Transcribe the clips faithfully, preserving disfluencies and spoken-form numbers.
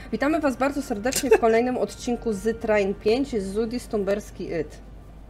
Witamy Was bardzo serdecznie w kolejnym odcinku z Train pięć z Zudis Tumberski It.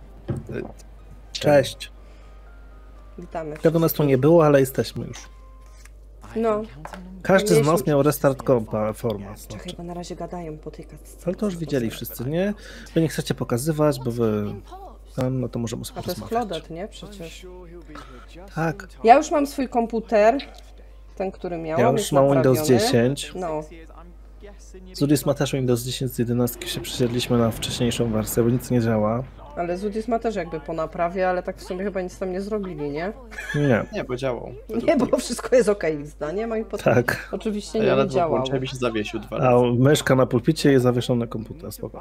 Cześć. Witamy. Ja do nas tu nie było, ale jesteśmy już. No. Każdy z Mieliśmy- nas miał restart kompa, format. Czekaj, bo na razie gadają po tej katce. Ale to już widzieli wszyscy, nie? Wy nie chcecie pokazywać, bo wy... Tam, no to możemy sobie A to jest porozmawiać. Klodet, nie? Przecież. Tak. Ja już mam swój komputer. Ten, który miałam. Ja już jest mam Windows naprawiony. dziesięć. No. Zudis ma też Windows dziesięć z jedenastki, się przesiedliśmy na wcześniejszą wersję, bo nic nie działa. Ale Zudis ma też jakby po naprawie, ale tak w sumie chyba nic tam nie zrobili, nie? Nie. Nie, bo działał. Nie, bo wszystko jest okej, zdaniem, a i potem Tak. oczywiście A nie, ja nie ledwo działało. włączyłem i się zawiesił dwa A razy. myszka na pulpicie jest zawieszona na komputer, spoko.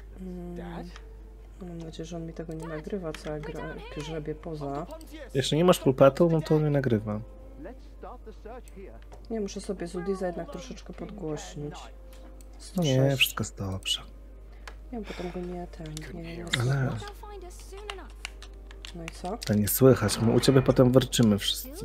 Mam nadzieję, że on mi tego nie nagrywa, co ja gra, grzebie poza. Jeśli nie masz pulpetu, no to nie nagrywa. Nie, muszę sobie Zudisa jednak troszeczkę podgłośnić. sto Nie, sześć. wszystko jest dobrze. Nie, potem go nie ten, nie, nie, nie Ale słychać. No i co? to nie słychać, my u ciebie potem warczymy wszyscy.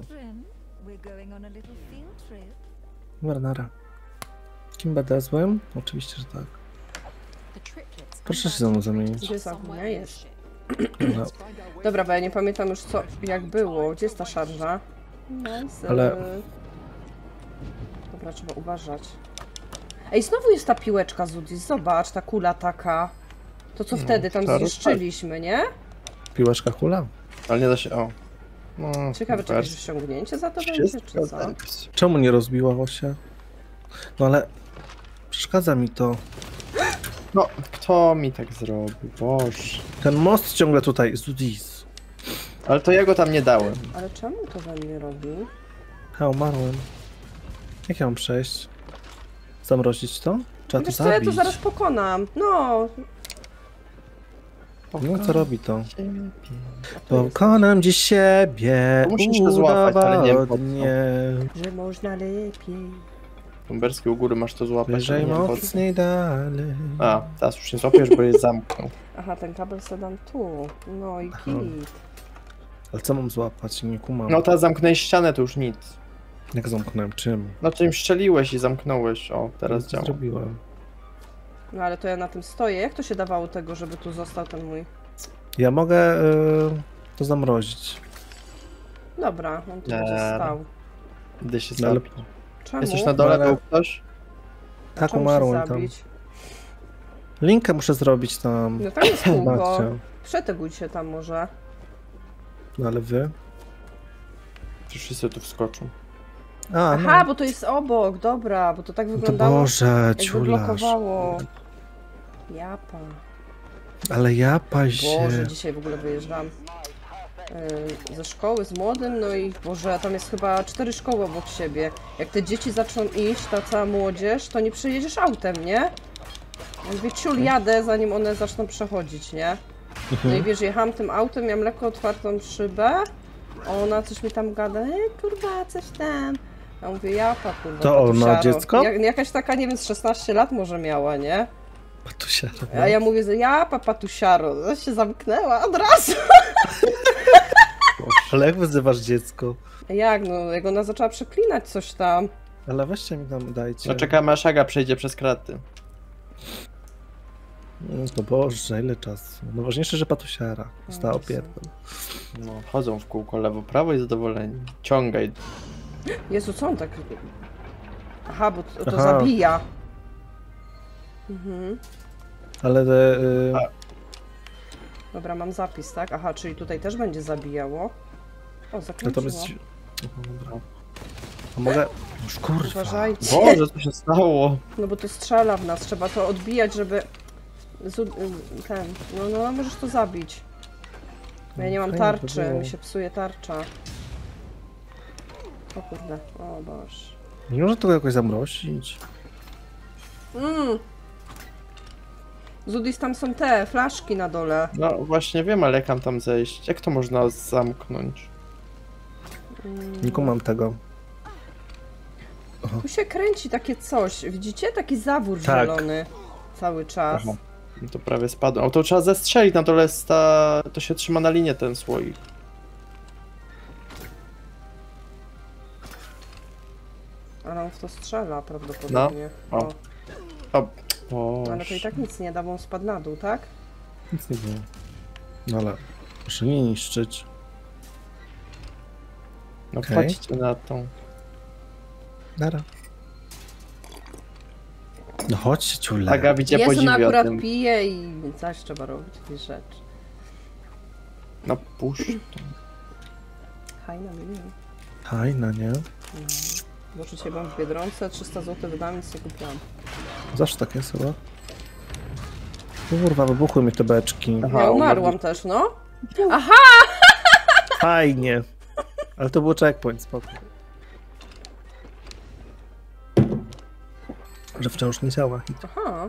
Warnara. Kim będę złym? Oczywiście, że tak. Proszę się ze mną zamienić. Gdzie jest Agunia? Jest. No, Dobra, bo ja nie pamiętam już co, jak było. Gdzie jest ta szarża? No, z... Ale- Dobra, trzeba uważać. Ej, znowu jest ta piłeczka Zudis, zobacz, ta kula taka. To co wtedy tam to zniszczyliśmy, nie? piłeczka kula? Ale nie da się, o. No, Ciekawe, czy wers- jakieś osiągnięcie za to będzie, Wszystko czy co? tak. Czemu nie rozbiłało się? No ale przeszkadza mi to. No, kto mi tak zrobił? Boże. Ten most ciągle tutaj, Zudis. Ale to ja go tam nie dałem. Ale czemu to we mnie robi? Ha, umarłem. Jak ja mam przejść? Zamrozić to? Trzeba to Wiesz co, ja zabić. to zaraz pokonam. No, No co robi to? a to jest, Pokonam dziś siebie, Musisz to złapać, ale nie wiem po co. udowodnię. że można lepiej. Tumberski u góry masz to złapać, ale Wyżej nie wiem po co. mocniej dalej. A, teraz już nie złapiesz, bo je zamknął. Aha, ten kabel se dam tu. No i Aha. kit. Ale co mam złapać? Nie kumam. No teraz zamknąłeś ścianę, to już nic. Jak zamknąłem? Czym? No czym strzeliłeś i zamknąłeś. O, teraz Co działa. zrobiłem? No ale to ja na tym stoję. Jak to się dawało tego, żeby tu został ten mój... Ja mogę y, to zamrozić. Dobra, on tu Nie. będzie stał. Gdy się No, ale- zabił. Czemu? Jesteś na dole, Ale- był ktoś? Tak, Czemu się umarłem tam. zabić? Linkę muszę zrobić tam. No tam jest kółko. Babcia. Przeteguj się tam może. No ale wy? Czy wszyscy tu wskoczą? A, Aha, no. bo to jest obok, dobra, bo to tak No to wyglądało, Boże, jakby ciulasz. blokowało. Japa. Ale ja pasie. Boże, dzisiaj w ogóle wyjeżdżam yy, ze szkoły, z młodym, no i Boże, tam jest chyba cztery szkoły obok siebie. Jak te dzieci zaczną iść, ta cała młodzież, to nie przejedziesz autem, nie? Ja mówię, ciul, jadę, zanim one zaczną przechodzić, nie? No i wiesz, jechałam tym autem, miałam lekko otwartą szybę, a ona coś mi tam gada, ej, kurwa, coś tam. Ja mówię, japa, kurwa, To ona patusiaro. dziecko? Jak, jakaś taka, nie wiem, z szesnaście lat może miała, nie? Tu się A ja mówię, że ja papatusiaro, no się zamknęła od razu. Ale jak wyzywasz dziecko? Jak no, jak ona zaczęła przeklinać coś tam. Ale weźcie mi tam, dajcie. No czekamy aż Aga przejdzie przez kraty. No Boże, ile czasu. No ważniejsze, że patusiara. Została Jezu. opierdol. No, chodzą w kółko lewo, prawo i zadowoleni. Ciągaj. Jezu, co on tak... Aha, bo to, to Aha. zabija. Mhm. Ale te, y, Dobra, mam zapis, tak? Aha, czyli tutaj też będzie zabijało. O, zakręciło. natomiast... Aha, dobra. A mogę... Już kurwa. Uważajcie. Boże, co się stało? No bo to strzela w nas, trzeba to odbijać, żeby... Zu- ten... No, no, możesz to zabić. Bo ja nie mam Fajnie to tarczy, było. mi się psuje tarcza. O kurde, o Boże. Nie można tego jakoś zamrozić. Mm. Zudis, tam są te flaszki na dole. No właśnie wiem, ale jak mam tam zejść? Jak to można zamknąć? Mm. Nie kumam tego. Tu się kręci takie coś, widzicie? Taki zawór Tak. zielony cały czas. Aha. No to prawie spadło. O, to trzeba zestrzelić, na dole jest ta... To się trzyma na linię ten słoik. Ale on w to strzela prawdopodobnie. No. O. O. O, Ale to i tak nic nie da, bo on spadł na dół, tak? Nic nie było. No ale proszę nie niszczyć. No Okej. chodźcie na tą. Dara. No chodźcie, ciule. Aga widzicie Jezu, no podziwia akurat tym. pije i coś trzeba robić, takie rzeczy. No puść to. Haj na milion. Fajna, nie? Bo dzisiaj byłam w Biedronce, trzysta złotych wydałam, nic nie kupiłam. Zawsze tak jest chyba. Kurwa, wybuchły mi te beczki. Aha, Ja umarłam umarli- też, no. Aha! Fajnie. Ale to był checkpoint, spoko. Że wciąż nie działa hit. Aha.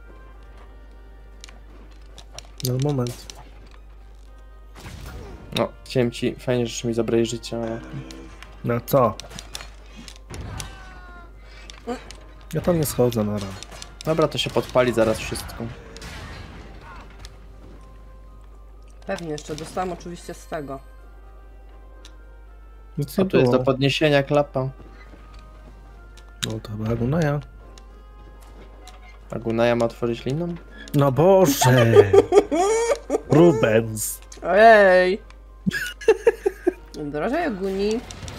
No moment. No, chciałem ci, fajnie, że mi zabrali życie, ale... No co? Ja tam nie schodzę na ran. Dobra, to się podpali zaraz wszystko. Pewnie jeszcze, dostałam oczywiście z tego. Nic A nie tu jest do było. podniesienia klapa. No to chyba Agunaja. A Gunaja ma otworzyć liną? No Boże! Rubens! Ej! Drożej Aguni.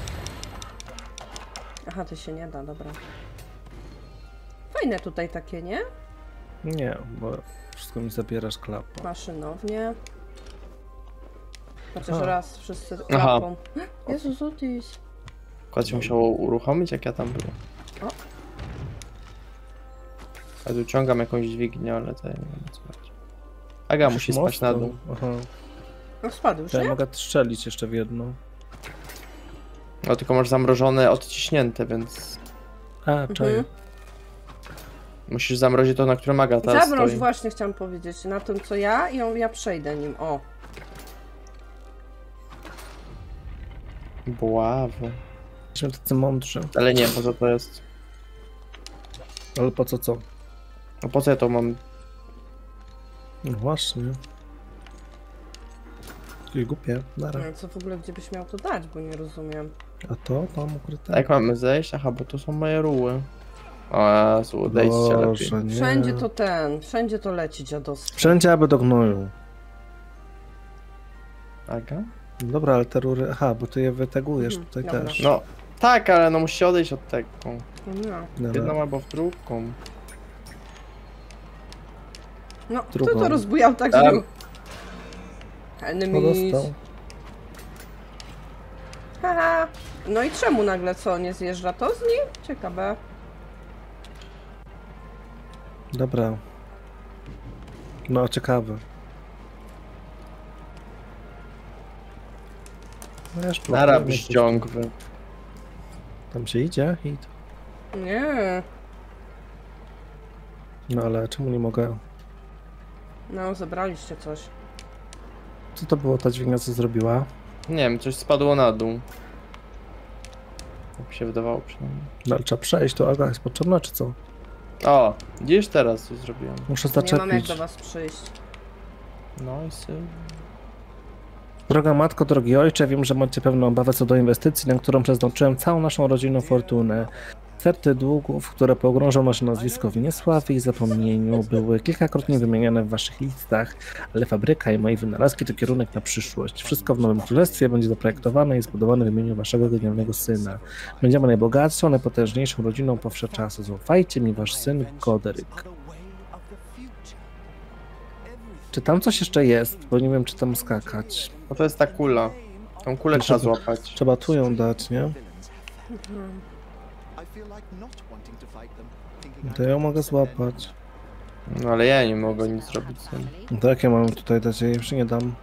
Aha, to się nie da, dobra. Fajne tutaj takie, nie? Nie, bo wszystko mi zabierasz klapa. Maszynownie. Chociaż Aha. raz wszyscy Aha. klapą. Jezus, Otis. Kład się musiało uruchomić, jak ja tam byłem. O. Ja tu ciągam jakąś dźwignię, ale to ja nie wiem co chodzi. Aga musi spać na dół. Aha. No spadł już, To ja nie? mogę strzelić jeszcze w jedną. No tylko masz zamrożone, odciśnięte, więc A, czaję. Mhm. musisz zamrozić to, na którym Aga teraz Zamroź, stoi. właśnie chciałam powiedzieć. Na tym, co ja i on, ja przejdę nim. O. Bławo. Jesteśmy tacy mądrzy. Ale nie, po co to jest? Ale po co co? No po co ja to mam? No właśnie. Takie głupie. Dara. No, co w ogóle, gdzie byś miał to dać, bo nie rozumiem. A to tam ukryte? Jak mamy zejść? Aha, bo to są moje ruły. O Jezu, odejdźcie lepiej. Boże, nie. Wszędzie to ten, wszędzie to leci dziadostwo. Wszędzie aby do gnoju. Aga? Dobra, ale te rury... Aha, bo ty je wytegujesz Mhm, tutaj dobra. też. No, tak, ale no musisz odejść od tego. No, W Dobra. jedną albo w drugą. no kto Drugą. to rozbujał tak, Tam. że... No Enemies. dostał. Haha. No i czemu nagle co, nie zjeżdża to z nim? Ciekawe. Dobra. No, ciekawe. No już Nara blokujemy. brzdziągwy. Tam się idzie? Hit. Nie. No ale czemu nie mogę? No, zebraliście coś. Co to było ta dźwignia, co zrobiła? Nie wiem, coś spadło na dół. Tak mi się wydawało przynajmniej. No ale trzeba przejść, to Aga jest potrzebna, czy co? O, widzisz teraz coś zrobiłem. Muszę Nie mam jak zaczepić. do was przyjść. No i syn. Droga matko, drogi ojcze, wiem, że macie pewną obawę co do inwestycji, na którą przeznaczyłem całą naszą rodzinną fortunę. Setty długów, które pogrążą nasze nazwisko w niesławie i zapomnieniu, były kilkakrotnie wymieniane w waszych listach, ale fabryka i moje wynalazki to kierunek na przyszłość. Wszystko w Nowym Królestwie będzie zaprojektowane i zbudowane w imieniu waszego genialnego syna. Będziemy najbogatszą, najpotężniejszą rodziną po wsze czasy. Zaufajcie mi, wasz syn Goderick. Czy tam coś jeszcze jest? Bo nie wiem, czy tam skakać. No to jest ta kula. Tą kulę Trzeba- trzeba złapać. Trzeba tu ją dać, nie? To ją mogę złapać. No ale ja nie mogę nic zrobić z tym. No to jak ja mam tutaj dać? Ja jej już nie dam.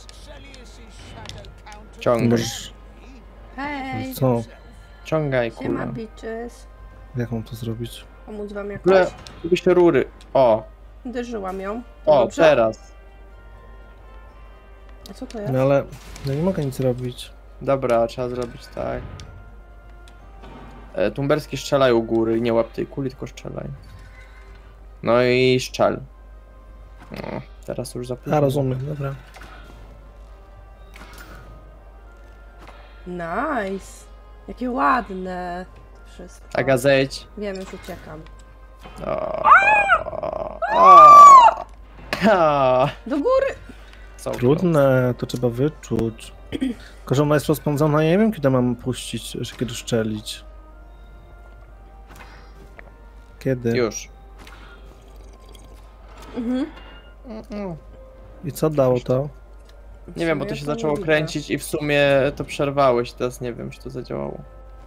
Ciągaj. Możesz... Hej! Co? Ciągaj Siema, kulę. bitches. Jak mam to zrobić? Pomóc wam jakoś? Kulę, lubi się rury. O, Uderzyłam ją. o, Dobrze? teraz. A co to jest? No ale ja nie mogę nic zrobić. Dobra, trzeba zrobić tak. E, Tumberski strzelaj u góry, nie łap tej kuli, tylko strzelaj. No i strzel. No, teraz już za późno. A, rozumiem, dobra. Nice. Jakie ładne. Wszystko. Aga, zejdź. Wiem, już uciekam. O, o, o. Do góry! Co Trudne, to trzeba wyczuć. Tylko, że ona jest rozpędzona, ja nie wiem, kiedy mam puścić, że kiedy szczelić. Kiedy? Już. Mhm. I co dało to? Nie wiem, bo to Ja się nie zaczęło widzę. kręcić i w sumie to przerwałeś, teraz nie wiem, czy to zadziałało.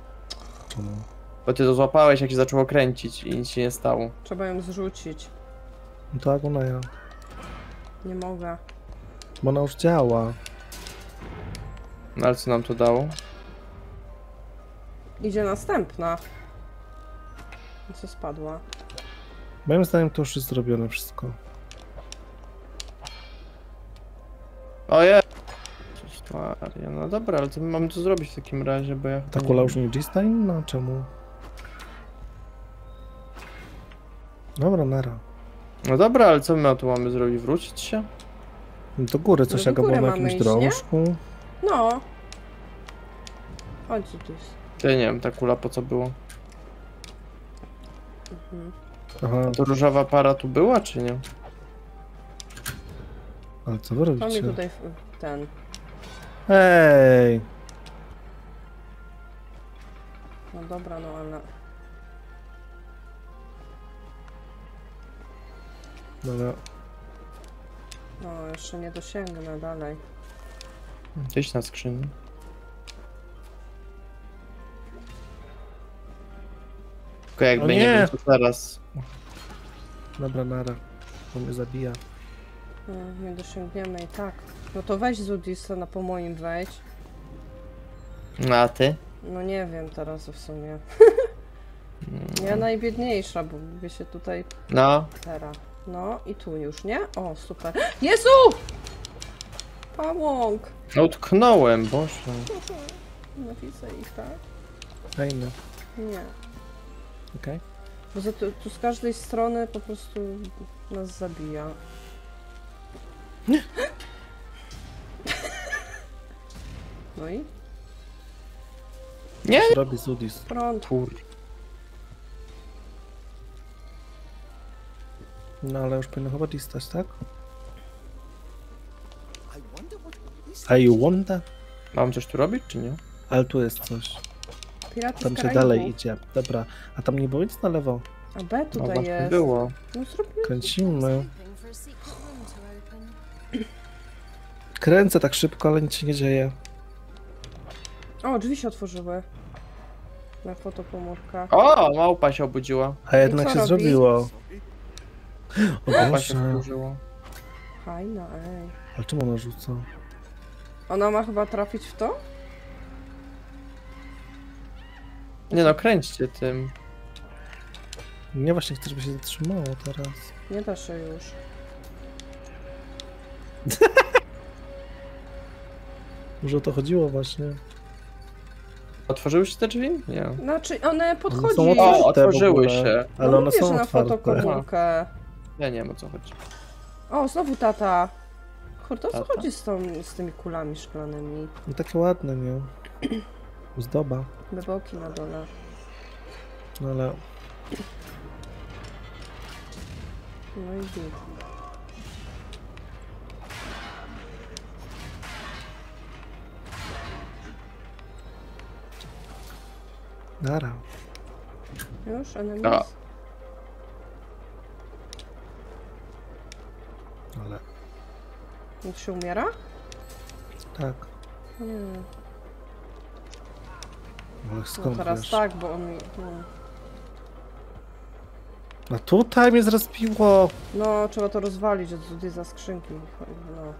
Bo ty to złapałeś, jak się zaczęło kręcić i nic się nie stało. Trzeba ją zrzucić. No to Agoneja. Nie mogę. Bo ona już działa. No ale co nam to dało? Idzie następna. Co spadła? Moim zdaniem to już jest zrobione wszystko. Ojej! Jezus Maria, no dobra, ale co my mamy tu zrobić w takim razie, bo ja... Ta kula już nie dzista inna? Czemu? Dobra, nara. No dobra, ale co my tu mamy zrobić? Wrócić się? Do góry coś, No jak do góry było na mamy jakimś iść, drążku. No. Chodź tu. Ja nie wiem, ta kula po co było? Mhm. Aha, To różowa para tu była, czy nie? ale co wy To mi robicie? tutaj w- ten. Ej! No dobra, no ale. Dobra. No, jeszcze nie dosięgnę dalej. Gdzieś na skrzyni. Tylko jakby O nie, nie! wiem co teraz. Dobra, nara. Bo mnie zabija. No, nie dosięgniemy i tak. No to weź Zudisa na po moim wejdź. No a ty? No nie wiem teraz w sumie. Ja najbiedniejsza, bo by się tutaj No. teraz. No i tu już, nie? O, super. Jezu! Pałąk! No utknąłem, boże. Napisę ich, tak? Fajne. Nie. Okej. Bo za tu, tu z każdej strony po prostu nas zabija. No i Nie? Co robi Zudis? prąd. Kur... No ale już powinno chyba distać, tak? A you wonder? Mam coś tu robić, czy nie? Ale tu jest coś. Piraci Tam z się Karaibów. dalej idzie. Dobra. A tam nie było nic na lewo. A B No tutaj właśnie jest. było. No zróbmy. Kręcimy. Kręcę tak szybko, ale nic się nie dzieje. O, drzwi się otworzyły. Na fotopomórkach. O, małpa się obudziła. A jednak co się robi? zrobiło. O Małpa się Boże. obudziła. Fajna, ej. Ale czemu ona rzuca? Ona ma chyba trafić w to? Nie no, kręćcie tym. Nie, właśnie chcę, żeby się zatrzymało teraz. Nie da się już. Może o to chodziło właśnie. Otworzyły się te drzwi? Nie. Znaczy, one podchodzi. są O, otwarte w otworzyły ogóle. się. Ale no one mówię, są że na otwarte. fotokomórkę. Ja nie wiem o co chodzi. O, znowu tata. Kurde, o co Tata? chodzi z, tą, z tymi kulami szklanymi? No takie ładne, nie? Zdoba. Beboki na dole. No ale... No i git. Nara. Już? Enemies? A. Ale... On się umiera? Tak. Nie. Ale No skąd teraz wiesz? tak, bo on mi... No. A tutaj mnie zrespiło! no, trzeba to rozwalić od zudy za skrzynki. No.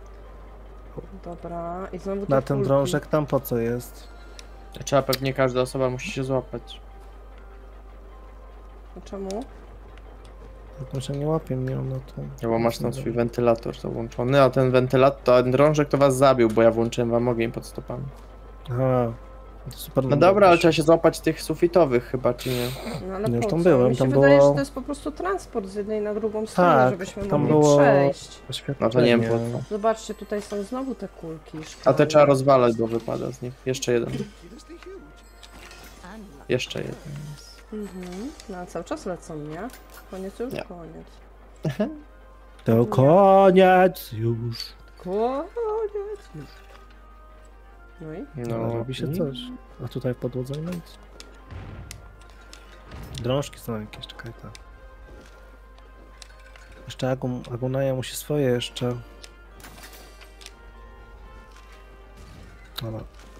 Dobra, i znowu te Na ten kulki. drążek tam po co jest? Trzeba pewnie każda osoba musi się złapać. A czemu? To się nie łapie mnie ono to. No bo masz tam swój wentylator to włączony, a ten wentylator, ten drążek to was zabił, bo ja włączyłem wam ogień pod stopami. Aha. To super. No dobra, ale trzeba się złapać tych sufitowych chyba, czy nie? No ale No już po tam co? byłem, Mi się tam wydaje, było- że to jest po prostu transport z jednej na drugą stronę, Tak, żebyśmy tam mogli było- przejść. No to nie wiem po co. Zobaczcie, tutaj są znowu te kulki. A te szklane. trzeba rozwalać, bo wypada z nich. Jeszcze jeden. Jeszcze jeden. Mhm. No ale cały czas lecą, nie? Koniec już? Nie. Koniec. To koniec już. Koniec już. No i? No, robi się i- coś. A tutaj w podłodze nie ma nic. Drążki są jakieś, czekaj tak. Jeszcze Agun, Agunaja musi swoje jeszcze. Dobra.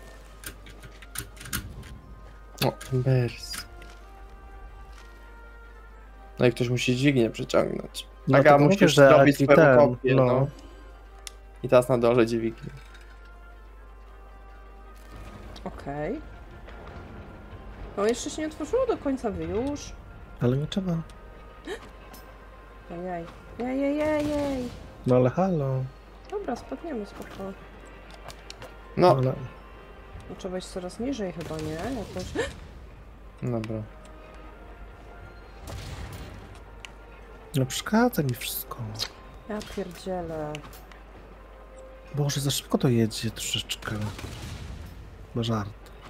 O, Timbers. No i ktoś musi dźwignię przyciągnąć. No, Aga, tylko mówię, musisz że zrobić i swoją ten, kopię, no. no. I teraz na dole dźwignię. Okej. No jeszcze się nie otworzyło do końca, wy już. Ale nie trzeba. Ojej. Jej, jej, jej, jej. No ale halo. Dobra, spadniemy spoko. No, Ale... No, trzeba iść coraz niżej chyba, nie? Jakoś... dobra. No przeszkadza mi wszystko. Ja pierdzielę. Boże, za szybko to jedzie troszeczkę. Bo żart.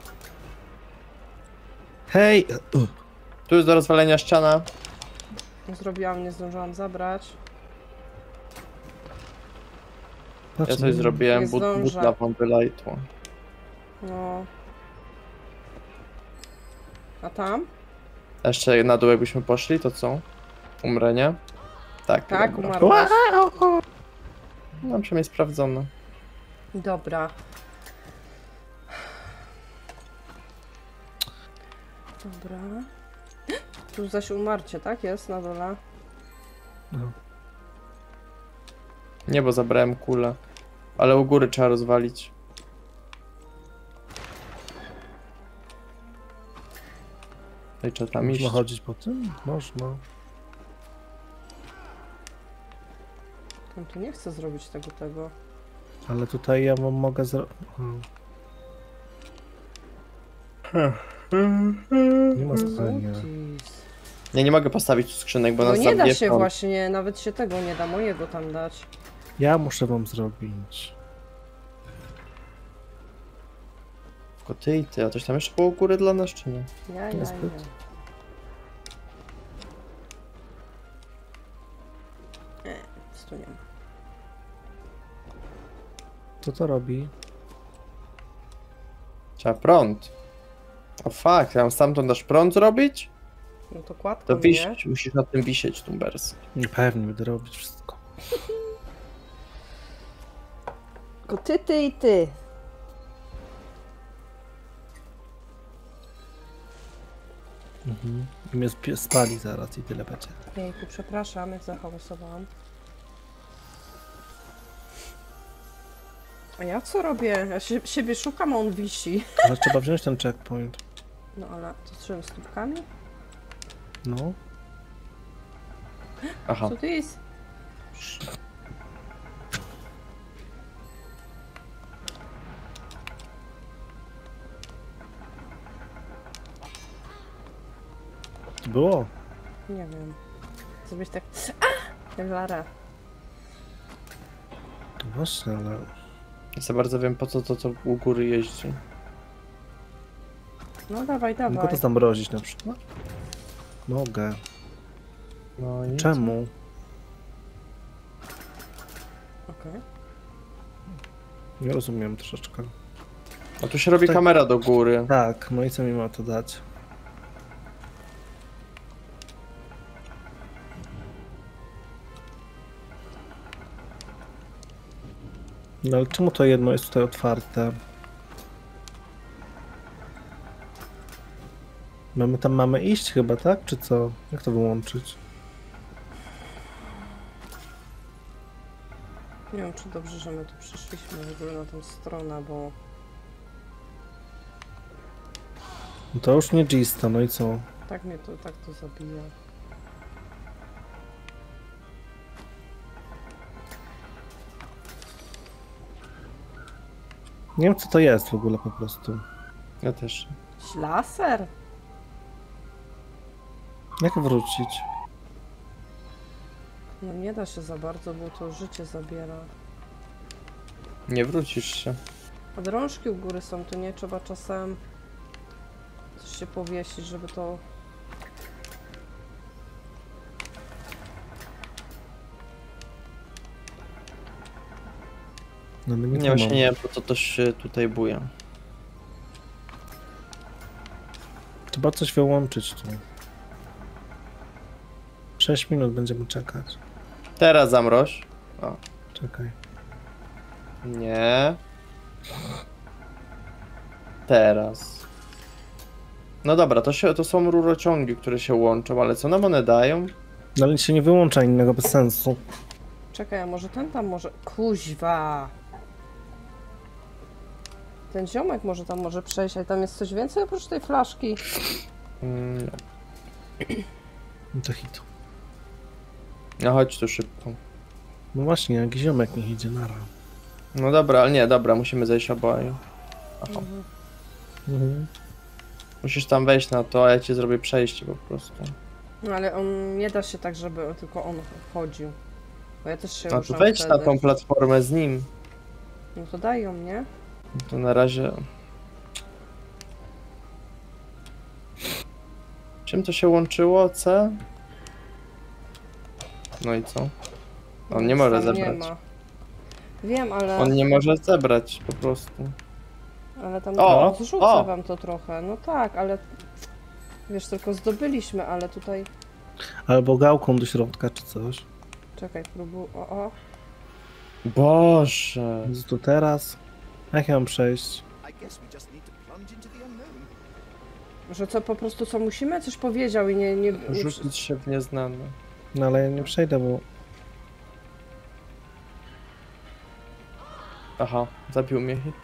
Hej! Uh. Tu jest do rozwalenia ściana. Zrobiłam, nie zdążyłam zabrać. Patrz, Ja coś no. zrobiłem, Nie but, but zdążę. na pompy lightu. No. A tam? A jeszcze na dół jakbyśmy poszli, to co? Umrę, nie? Tak, Tak, dobra. umarłaś. No przynajmniej sprawdzone. Dobra. Dobra. Tu zaś umarcie, tak? Jest na dole. No. Nie, bo zabrałem kulę. Ale u góry trzeba rozwalić. No i trzeba tam iść. Można chodzić po tym? Można. On tu nie chce zrobić tego, tego. Ale tutaj ja wam mogę zrobić. Nie ma spania. Jeez. Nie, nie mogę postawić tu skrzynek, bo No nas nie da zabije się prąd. właśnie, nawet się tego nie da, mojego tam dać. Ja muszę wam zrobić. Tylko ty i ty, a coś tam jeszcze było u góry dla nas, czy nie? Ja, ja, Jest ja. zbyt. Nie, nic tu nie ma. Co to robi? Trzeba prąd. O fuck, ja mam stamtąd dasz prąd zrobić? No to kładką, To nie? wisieć, musisz na tym wisieć, Tumbers. Pewnie będę robić wszystko. Tylko ty, ty i ty. Mhm. I mnie sp- spali zaraz i tyle będzie. Jejku, przepraszam, jak zahałasowałam. A ja co robię? Ja się, siebie szukam, a on wisi. Ale trzeba wziąć ten checkpoint. No ale to z czym? Z tubkami? No. Aha. Co to jest? Było. Nie wiem. Zrobić tak... A! Jak Lara. To właśnie, ale... Ja za bardzo wiem, po co to, to u góry jeździ. No dawaj, Mogę dawaj. to zamrozić na przykład? Mogę. No i... Czemu? Okej. Nie rozumiem troszeczkę. A tu się robi Tak. kamera do góry. Tak, no i co mi ma to dać? No ale czemu to jedno jest tutaj otwarte? No my tam mamy iść chyba, tak? Czy co? Jak to wyłączyć? Nie wiem, czy dobrze, że my tu przyszliśmy w ogóle na tę stronę, bo... No to już nie Gista, no i co? Tak mnie to, tak to zabija. Nie wiem co to jest w ogóle po prostu. Ja też. Laser? Jak wrócić? No nie da się za bardzo, bo to życie zabiera. Nie wrócisz się. A drążki u góry są, to nie trzeba czasem coś się powiesić, żeby to No, my Nie, nie właśnie mamy. nie, bo to też się tutaj buja. Trzeba coś wyłączyć tu. sześć minut będziemy czekać. Teraz zamroź. O, Czekaj. nie. Teraz. No dobra, to, się, to są rurociągi, które się łączą, ale co nam one dają? No ale się nie wyłącza innego bez sensu. Czekaj, a może ten tam może... Kuźwa! Ten ziomek może tam może przejść, ale tam jest coś więcej oprócz tej flaszki. Mm, No to hit. no chodź tu szybko. No właśnie, jak ziomek niech idzie nara. No dobra, ale nie, dobra, musimy zejść oboje. Aha. Mhm. Musisz tam wejść na to, a ja ci zrobię przejście po prostu. No ale on nie da się tak, żeby tylko on chodził. Bo ja też się No to ruszam wejdź na wtedy. tą platformę z nim. No to daj ją, nie? To na razie... Czym to się łączyło? C? No i co? On nie Nic może tam zebrać. Nie ma. Wiem, ale... On nie może zebrać po prostu. Ale tam O, zrzucę o! wam to trochę. No tak, ale... Wiesz, tylko zdobyliśmy, ale tutaj... Albo gałką do środka czy coś. Czekaj, próbuj... O, o. Boże. Więc tu teraz. Jak ja mam przejść? Że co, po prostu co musimy? Coś powiedział i nie... nie, nie... Rzucić się w nieznane. No ale ja nie przejdę, bo... Aha, zabił mnie hit.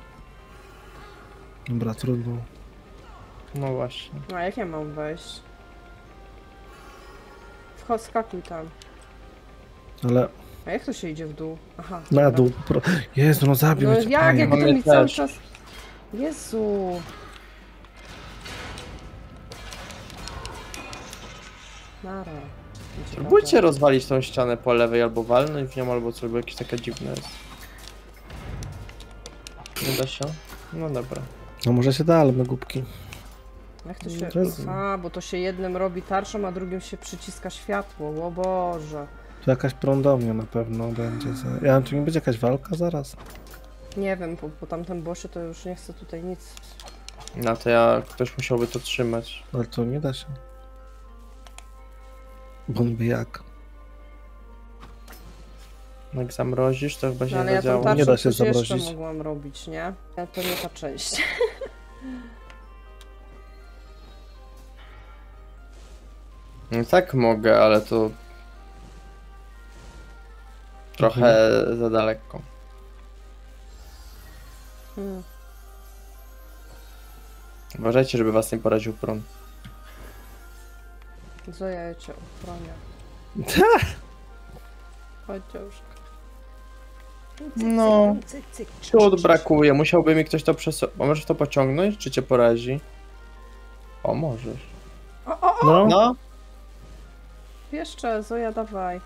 Dobra, trudno. No właśnie. A jak ja mam wejść? Wchodź, skakuj tam. Ale A jak to się idzie w dół? Aha. na dobra. dół. Pro... Jezu, no zabił No mnie. jak, jak Mamy to mi cały też. czas... Jezu. Nara. Próbujcie rozwalić tą ścianę po lewej, albo walnąć w nią, albo coś, bo jakieś takie dziwne jest. Nie da się? No dobra. No może się da, ale my głupki. Jak to się... Rozumiem. A, bo to się jednym robi tarczą, a drugim się przyciska światło. O Boże. Tu jakaś prądownia na pewno będzie. za- Ja tu nie będzie jakaś walka zaraz. Nie wiem, po, po tamtym bosie to już nie chcę tutaj nic... No to ja, ktoś musiałby to trzymać. Ale to nie da się. Bo niby jak. Jak zamrozisz, to chyba się No ale nie ja tą zadziało. tarczą Nie da się coś jeszcze zamrozić. mogłam robić, nie? Ale to nie ta część. No tak mogę, ale to... Trochę za daleko. Hmm. Uważajcie, żeby was nie poraził prąd. Zoja, ja cię ochronię. Chodź, dziążka. No. Cyk, cyk, cyk. Ciut brakuje, musiałby mi ktoś to przesunąć. Możesz to pociągnąć, czy cię porazi? O, możesz. O, o, o! No, No. Jeszcze, Zoja, dawaj.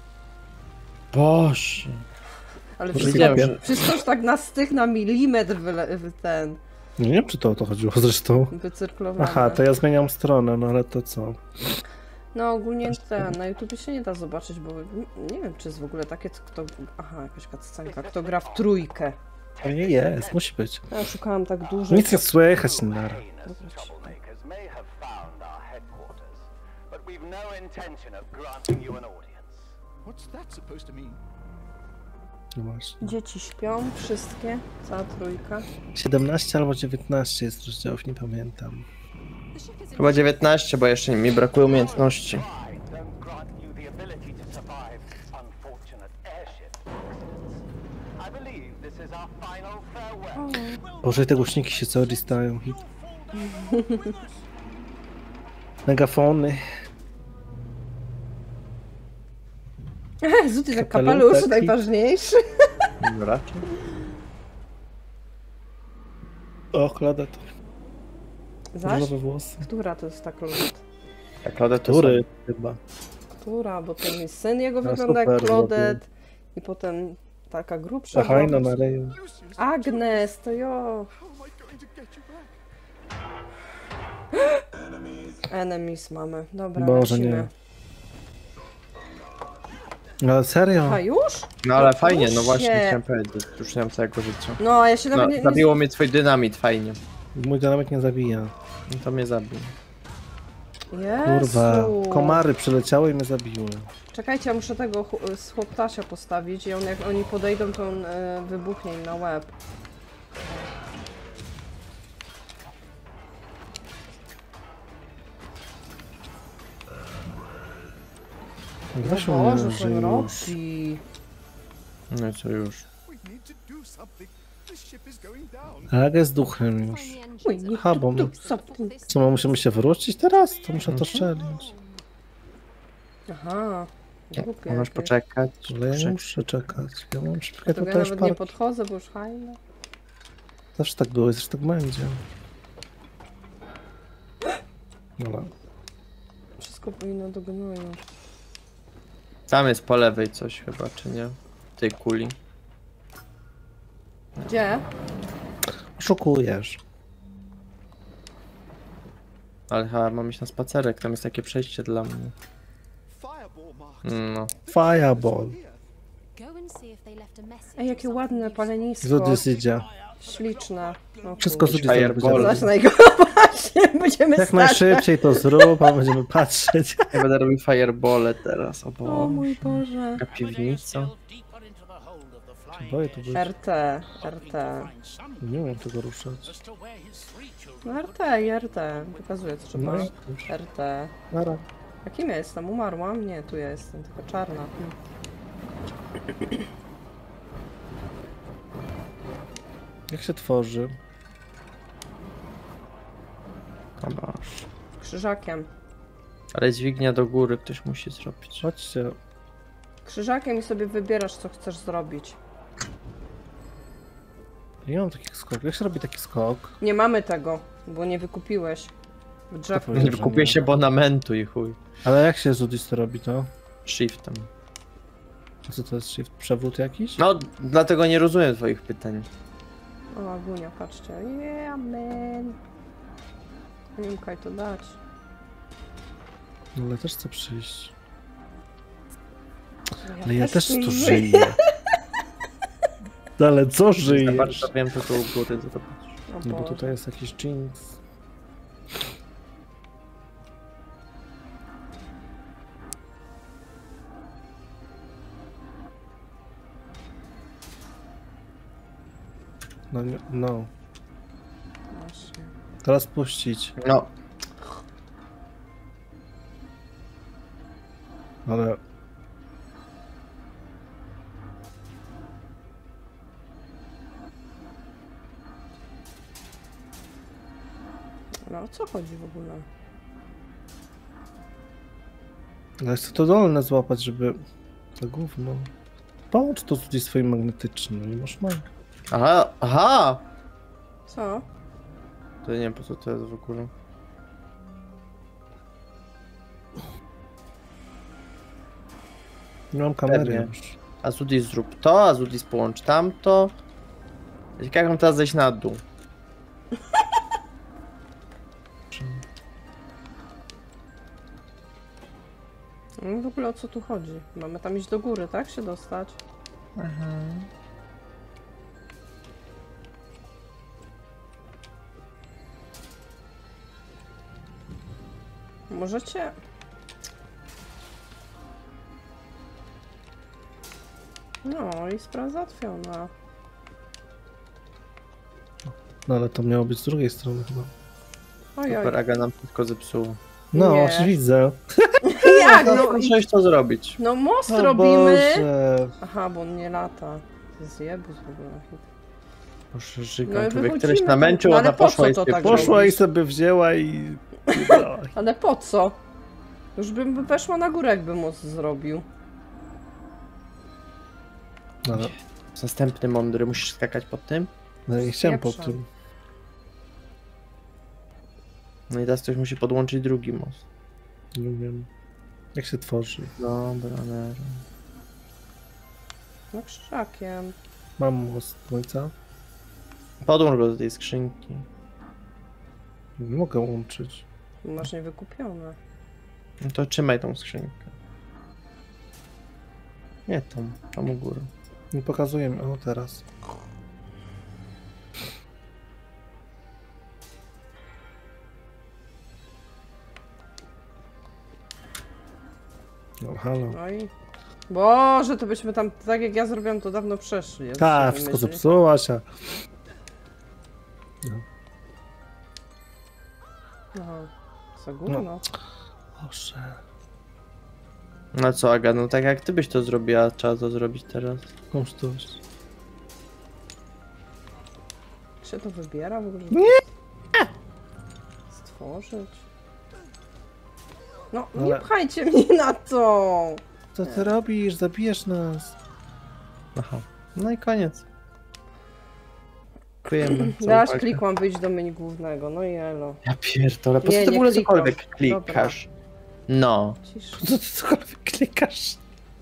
Boże. Ale Może wszystko, nie wiem. wszystko już tak na stych na milimetr wyle, wy- ten, nie wiem czy to o to chodziło zresztą. wycyrklowane. Aha, to ja zmieniam stronę, no ale to co? No ogólnie ten, na YouTube się nie da zobaczyć, bo nie wiem, czy jest w ogóle takie, kto... Aha, jakaś cutscenka, kto gra w trójkę. To nie jest, musi być. Ja szukałam tak dużo. Nic nie słychać, nara. Dobra, ci- troublemakers may have found our headquarters, but we've no intention of granting you an audience. What's that supposed to mean? No właśnie. Dzieci śpią, wszystkie, cała trójka. siedemnaście albo dziewiętnaście jest rozdziałów, nie pamiętam. Chyba dziewiętnaście, bo jeszcze mi brakuje umiejętności. I don't grant you the ability to survive this unfortunate airship accident. I believe this is our final farewell. Boże, te głośniki się cały czas stają. Hit. Megafony. Zuty tak Kapelusz kapelusz, taki. najważniejszy. Raczej. O, Klodet. Zaś? Różowe włosy. Która to jest ta Claudette? Tak, Claudette to Który chyba. Która? Bo ten jest syn jego No, wygląda jak super, Claudette. I potem taka grubsza. Zachajna była. na reju. Agnes, to jo. How am I going to get you back? Enemies mamy. Dobra, Boże, lecimy. nie. Ale serio? A już? No ale No fajnie, no proszę. właśnie chciałem powiedzieć. Już nie mam całego życia. No, a ja się No, nawet nie... nie... zabiło mnie twój dynamit, fajnie. Mój dynamit nie zabija. No to mnie zabił. Jezu. Kurwa, komary przyleciały i mnie zabiły. Czekajcie, ja muszę tego chu- z chłoptasia postawić i on, jak oni podejdą, to on e, wybuchnie im na łeb. Gra się O nie Boże, co on żyje już. robi? No i co już? We need to do something. The ship is going down. A jak jest duchem już? Oj, nie, Aha, bo tu, tu, tu. co, my musimy się wrócić teraz? To muszę to szczelić. Aha. Głupie Możesz jakieś. poczekać. Ale ja nie Czek- muszę czekać. Ja mam szybkie To ja tutaj nawet nie szparki. podchodzę, bo już fajne. Zawsze tak było i zawsze tak będzie. Dobra. Wszystko powinno do gnoju. Tam jest po lewej coś chyba, czy nie? Tej kuli. Gdzie? Oszukujesz. Ale chyba mam iść na spacerek, tam jest takie przejście dla mnie. Fireball marks. No. Fireball. Ej, jakie ładne palenisko. Zudys idzie. Śliczne. O Wszystko kurde. Zudys Fireball. będzie. Zacznę go właśnie, będziemy Jak stać. najszybciej to zrób, a będziemy patrzeć. Ja będę robił firebole teraz, o O bo... mój Boże. Taka piwnica. Boję tu być. R T, R T. Nie umiem tego ruszać. No R T i R T. Pokazuję co trzeba. No i już. R T. Nara. A kim ja jestem? Umarłam? Nie, tu ja jestem, tylko czarna. Hmm. Jak się tworzy? O masz. Krzyżakiem. Ale dźwignia do góry ktoś musi zrobić. Chodźcie. Krzyżakiem i sobie wybierasz co chcesz zrobić. Nie mam takich skoków. Jak się robi taki skok? Nie mamy tego, bo nie wykupiłeś. W drzewku. powiedział, Nie że wykupię nie. się abonamentu i chuj. Ale jak się Zudis to robi to? Shiftem. A co to jest shift? Przewód jakiś? No, dlatego nie rozumiem twoich pytań. O, Agunia, patrzcie. Yeah, man. Nie wiem, kaj to dać. No ale też chcę przyjść. Ja Ale ja też tu tu żyję. żyję. No ale co Za żyjesz? bardzo wiem, to tu u góry zrobić. O No bo Boże. tutaj jest jakiś jeans. No nie, no. Właśnie. Teraz puścić. No, Ale... No o co chodzi w ogóle? Ale chcę to dolne złapać, żeby... To gówno. Połącz to tutaj swoim magnetycznym, nie masz mag. aha, aha! Co? To nie wiem po co to jest w ogóle. Nie mam kamery Pewnie. już. Azudis zrób to, Azudis połącz tamto. Jak mam teraz zejść na dół? No w ogóle o co tu chodzi? Mamy tam iść do góry, tak? Się dostać? Możecie... No i sprawa załatwiona. No ale to miało być z drugiej strony chyba. Ojoj. Super, Aga nam wszystko zepsuło. No, Nie. już widzę. Jak no? No, coś to zrobić. No most O robimy! Boże. Aha, bo on nie lata. Zjebus w ogóle. Boże, No żygam, i człowiek wychodzimy tyle się tam. namęczył, No a ale ona po poszła co i to sobie tak poszła. Poszła i sobie wzięła i... Ale po co? Już bym weszła na górę, jakby most zrobił. No, ale Następny mądry, musisz skakać pod tym. no nie chciałem po Spieprzam. tym. No i teraz ktoś musi podłączyć drugi most. Nie wiem. Jak się tworzy? Dobra, dobra. No krzyżakiem. Mam most końca. Podłącz go do tej skrzynki. Nie mogę łączyć. Masz niewykupione. No to trzymaj tą skrzynkę. Nie tam, tam u góry. Nie pokazuje mi. O, teraz. No, halo. No i... Boże, to byśmy tam, tak jak ja zrobiłam, to dawno przeszli. Ja Tak, sobie wszystko myślę. zepsułaś, a... Aha. Co gówno? Boże. No co, Aga, no tak jak ty byś to zrobiła, trzeba to zrobić teraz. Mam dość. Jak się to wybiera w ogóle? Nie! Stworzyć? No, Ale- nie pchajcie mnie na to! Co ty robisz? Zabijesz nas. Aha. No i koniec. Dziękujemy. za Dasz uwagę. klikłam wyjść do menu głównego, no i elo. Ja pierdolę, po Nie, co ty w nie ogóle klikam. cokolwiek klikasz? No. Cisz. Co ty cokolwiek klikasz?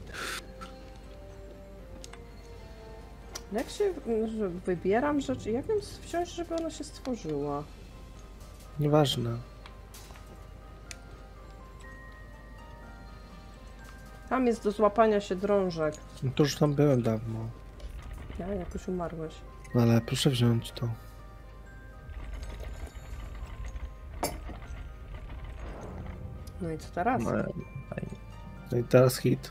Jak się że wybieram rzeczy, jak ją wziąć, żeby ona się stworzyła? Nieważne. Tam jest do złapania się drążek. No to już tam byłem dawno. Ja, jakoś umarłeś. No ale proszę wziąć to. No i co teraz? No, fajnie. No i teraz hit.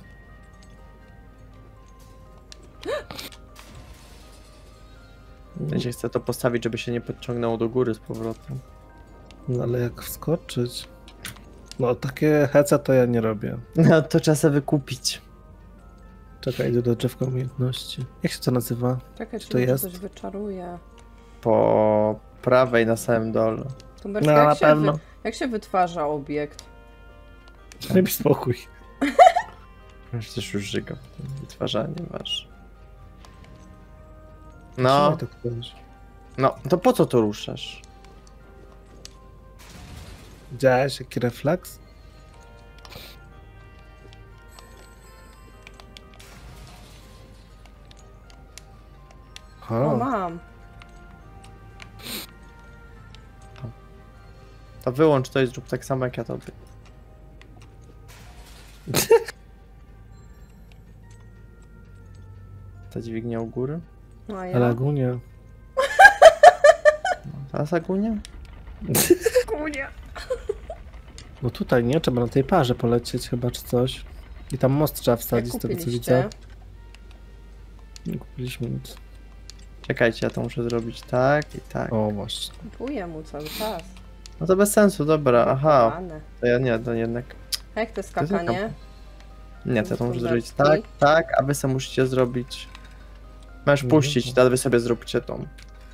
Ja się chcę to postawić, żeby się nie podciągnęło do góry z powrotem. No ale jak wskoczyć? No takie heca to ja nie robię. No to trzeba sobie wykupić. Czekaj, idę do drzewka umiejętności. Jak się to nazywa? Czekaj, Co czy to może jest? coś wyczaruje. Po prawej na samym dole. Tumberska, No jak, na się pewno. wy, jak się wytwarza obiekt? Daj mi spokój. Przecież już żygam. Wytwarzanie masz. No. No, Tak powiedzieć. no, to po co to ruszasz? Widziałeś jaki refleks? O, O, mam. To wyłącz to i zrób tak samo jak ja tobie. Ta dźwignia u góry? No, a ja? Lagunia. Ta Sagunia? Kunia. No tutaj nie, trzeba na tej parze polecieć chyba czy coś. I tam most trzeba Jak wsadzić z tego co kupiliście? widzę. Nie kupiliśmy nic. Czekajcie, ja to muszę zrobić tak i tak. O właśnie. Kupuję mu cały czas. No to bez sensu, dobra, aha. Kochane. To ja nie, to jednak... A jak to jest skakanie? Nie, to, to muszę zrobić tak, Standardki. tak, a wy sobie musicie zrobić... Masz puścić, to wy sobie zróbcie tą.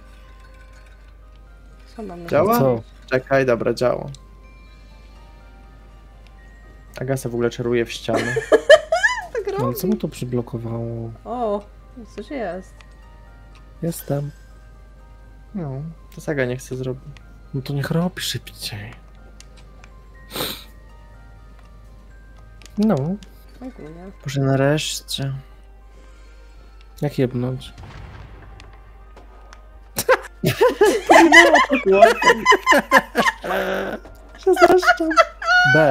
Co mamy Działa? zrobić? Co? Czekaj, dobra, działa. Agasa w ogóle czaruje w ścianę. Tak No, ale robi. co mu to przyblokowało? O, coś jest. Jestem. No, to Saga nie chce zrobić. No to niech robi szybciej. No, Ogólnie. Boże, nareszcie. jak jebnąć? Przepraszam. B.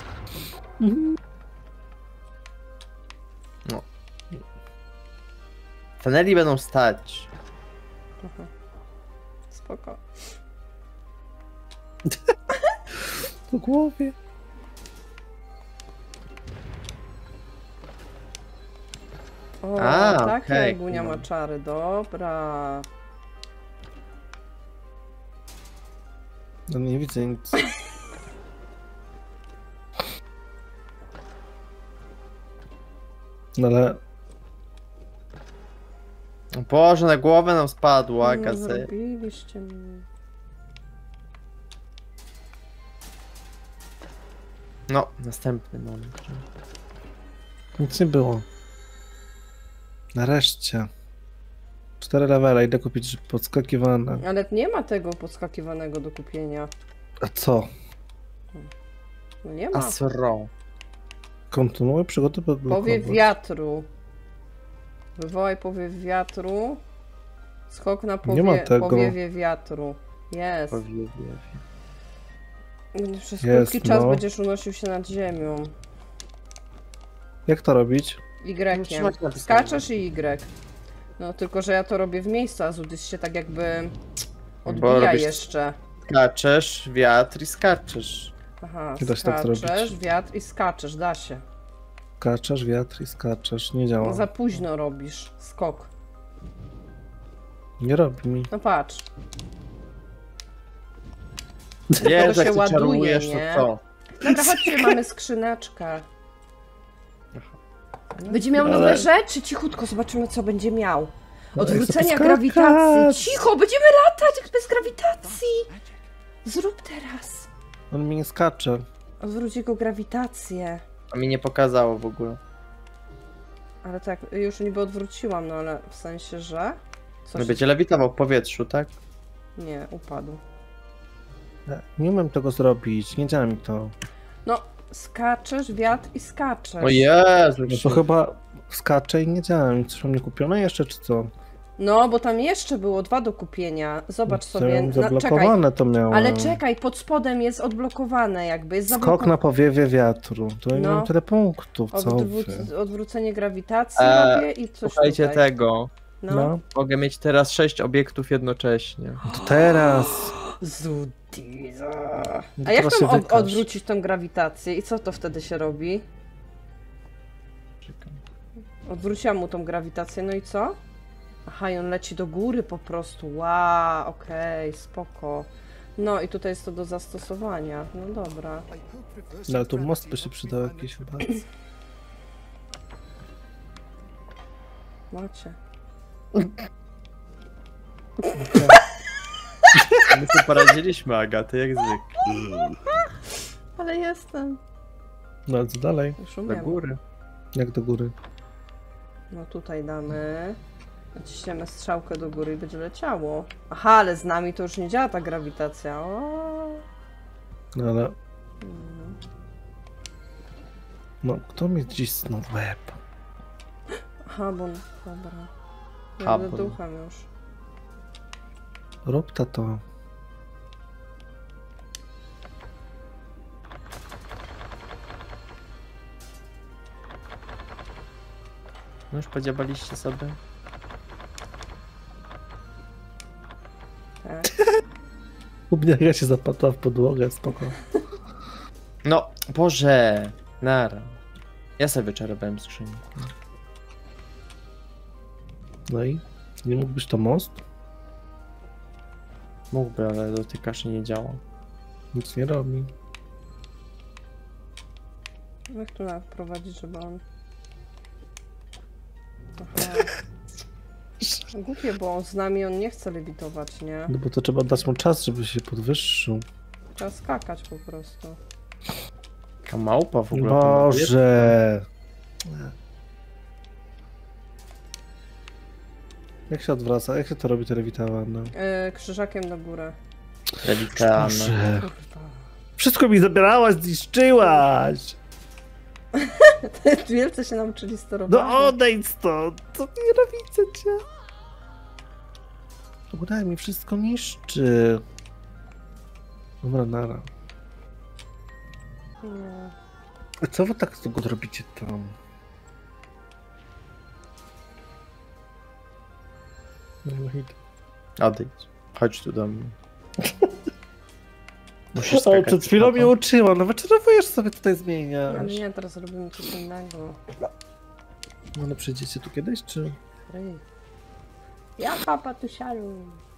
Faneli będą stać. Aha. Spoko. Po głowie. O, A, tak, okej, Jagunia no. ma czary, dobra. No nie widzę nic. No ale Boże, na głowę nam spadła, No, Agasy. zrobiliście mi. No, następny moment. nic nie było. Nareszcie. Cztery levele, idę kupić podskakiwane. Ale nie ma tego podskakiwanego do kupienia. A co? No nie ma. Asro. Kontynuuj przygody podblokować. Powiew wiatru. Wywołaj powiew wiatru. Skok na Nie ma powie... tego. powiewie wiatru. Jest. Przez Jest, krótki czas no. będziesz unosił się nad ziemią. Jak to robić? Y. Trzymać napisane. Skaczesz i Y. No tylko, że ja to robię w miejscu, a Zudys się tak jakby odbija robisz- jeszcze. Skaczesz, wiatr i skaczesz. Aha, Nie da się tak zrobić. skaczesz, wiatr i skaczesz, da się. Skaczesz, wiatr i skaczesz. Nie No działa. za późno robisz skok. Nie robi mi. No patrz. Wiesz, się jak ty ładuje, czarujesz, nie? to co? Dobra, chodźcie, mamy skrzyneczkę. Będzie miał Ale- nowe rzeczy, cichutko, zobaczymy co będzie miał. No, Odwrócenia chcę grawitacji. poskakać. Cicho, będziemy latać bez grawitacji. Zrób teraz. On mi nie skacze. Odwróć jego grawitację. A mi nie pokazało w ogóle. Ale tak, już niby odwróciłam, no ale w sensie, że... Co No się... będzie lewitował w powietrzu, tak? Nie, upadł. Ja nie umiem tego zrobić. Nie działa mi to. No, skaczesz, wiatr i skaczesz. O Jezu, No to chyba skacze i nie działa mi. Coś mam nie kupione jeszcze, czy co? No, bo tam jeszcze było dwa do kupienia. Zobacz To sobie. ja No, czekaj. zablokowane to miałem. Ale czekaj, pod spodem jest odblokowane jakby. Jest Skok zablokowane. na powiewie wiatru. To ja nie No. mam tyle punktów, co Odwró wy. odwrócenie grawitacji Eee, robię i coś Słuchajcie tutaj. tego. No. No. Mogę mieć teraz sześć obiektów jednocześnie. To teraz. Zudiza. No A jak teraz tam się od wykaż. odwrócić tą grawitację i co to wtedy się robi? Czekam. Odwróciłam mu tą grawitację, no i co? Aha, i on leci do góry po prostu. Wow, okej, spoko. No i tutaj jest to do zastosowania. No dobra. I hope reversing No ale tu most by gravity się won't przydał be jakiś chyba. Macie. My tu poradziliśmy, Agaty, jak zwykle. Ale jestem. No ale co dalej? Już Do umiem. góry. Jak do góry? No tutaj damy. Naciśniemy strzałkę do góry i będzie leciało. Aha, ale z nami to już nie działa ta grawitacja. O. No ale... Mm. No, kto mi cisnął w łeb? Habon, dobra. Ja Habon. będę duchem już. Rób ta to. No już podziabaliście sobie. Tak. Ubniega się zapadła w podłogę, spoko. No, Boże! Nara. Ja sobie wyczerpałem skrzynię. No i? Nie mógłbyś to most? Mógłby, ale dotykasz i nie działa. Nic nie robi. Jak tu prowadzić, żeby on... Aha. Głupie, bo on z nami on nie chce lewitować, nie? No bo to trzeba dać mu czas, żeby się podwyższył. Trzeba skakać po prostu. Taka małpa w ogóle. Boże! Jak się odwraca? Jak się to robi te lewitowane? Yy, krzyżakiem do góry. Lewitana. Boże! Kurwa. Wszystko mi zabierałaś, zniszczyłaś! Wielce się nauczyli sterowania. No odejdź stąd! To nie robicie cię! Daj mi wszystko niszczy. Dobra, nara. Nie. A co wy tak z tego robicie tam? No i Odejdź. Chodź tu do mnie. Musisz Ale skakać przed z chwilą mapą. mnie uczyła, no wyczerpujesz sobie tutaj Ale zmieniasz. nie, teraz robimy coś innego. No ale przyjdziecie tu kiedyś, czy? Ej. Ja papa tu siaru.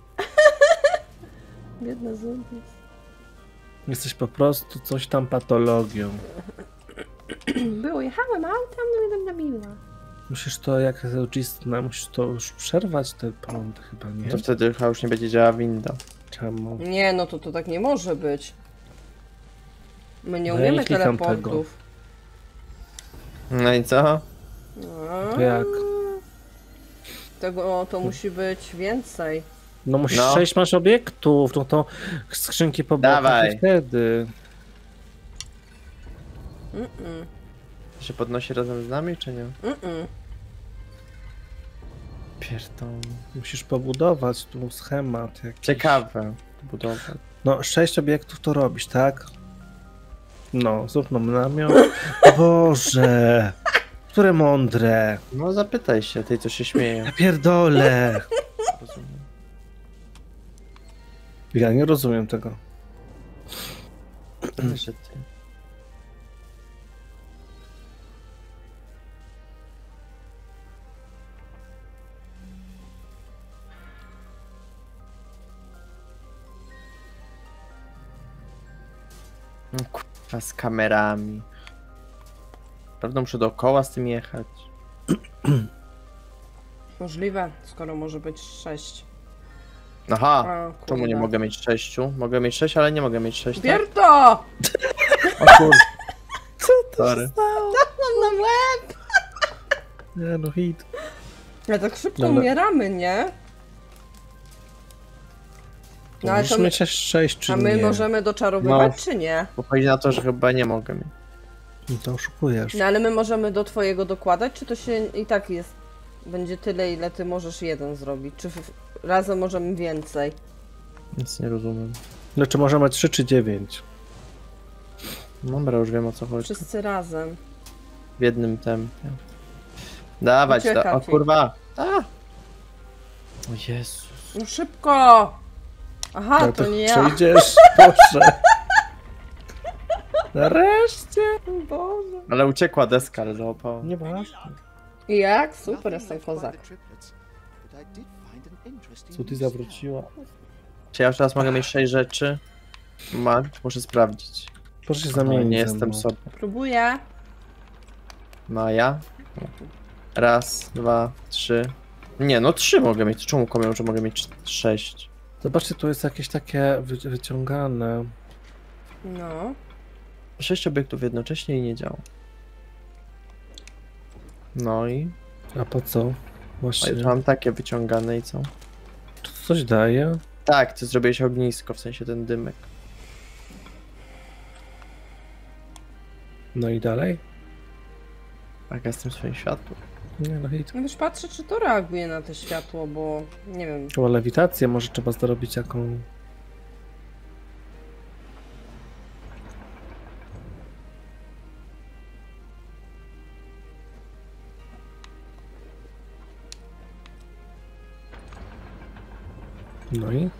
Biedny Zudis. Jesteś po prostu coś tam patologią. Było, jechałem autem, no i będę miła. Musisz to jak cisnę, musisz to już przerwać te prądy chyba, nie? To wtedy chyba już nie będzie działała winda. Czemu? Nie, no to to tak nie może być. My nie No ja umiemy nie klikam teleportów. No i co? No. To jak? Tego to musi być więcej. No musisz No. sześć masz obiektów, no to skrzynki po bokach Dawaj. i wtedy. Mm-mm. To się podnosi razem z nami, czy nie? Mm-mm. Pierdolę. Musisz pobudować tu schemat jakiś. Ciekawe. Budować. No sześć obiektów to robisz, tak? No, zrób nam namiot. Boże! Które mądre. No zapytaj się tej, co się śmieje. Ja pierdolę. Rozumiem. Ja nie rozumiem tego. Ale że ty. No kurwa, z kamerami. Prawda, muszę dookoła z tym jechać. Możliwe, skoro może być sześć. Aha, O, czemu nie kurde. mogę mieć sześciu? Mogę mieć sześć, ale nie mogę mieć sześć, tak? Pierdo! O kur... Co to Sorry. Mam na łeb! Nie no hit. Ja tak szybko Dobra. umieramy, nie? No ale Musisz to my, mieć sześć czy a my nie? możemy doczarowywać, No. czy nie? Bo chodzi na to, że chyba nie mogę mieć. No to oszukujesz. No ale my możemy do twojego dokładać, czy to się i tak jest? Będzie tyle, ile ty możesz jeden zrobić, czy w- razem możemy więcej? Nic nie rozumiem. Znaczy możemy trzy czy dziewięć. Dobra, już wiem o co chodzi. Wszyscy razem. W jednym tempie. Dawać, da... Ucieka o ci. kurwa! A! O Jezus. No szybko! Aha, Ale to nie ja. przejdziesz, proszę. Nareszcie. Boże. Ale uciekła deska, ale załapała. Nie ważne. I jak? Super, Nothing jestem left by kozak. the triplets, but I did find an interesting Co ty new zawróciła? Czy ja już teraz mogę mieć sześć rzeczy? Ma, muszę sprawdzić. Proszę się No, zamienić nie ze jestem mną. sobą. Próbuję. Maja. Raz, dwa, trzy. Nie, no trzy mogę mieć. Czemu komią, że mogę mieć sześć? Zobaczcie, tu jest jakieś takie wy wyciągane. No. Sześć obiektów jednocześnie i nie działa. No i... A po co? A Właśnie. już mam takie wyciągane i co? Czy to coś daje? Tak, ty zrobiłeś ognisko, w sensie ten dymek. No i dalej? Tak, ja z tym swoim światłem. Nie no hit. No już patrzę, czy to reaguje na to światło, bo nie wiem. Chyba lewitację może trzeba zrobić jaką... No i?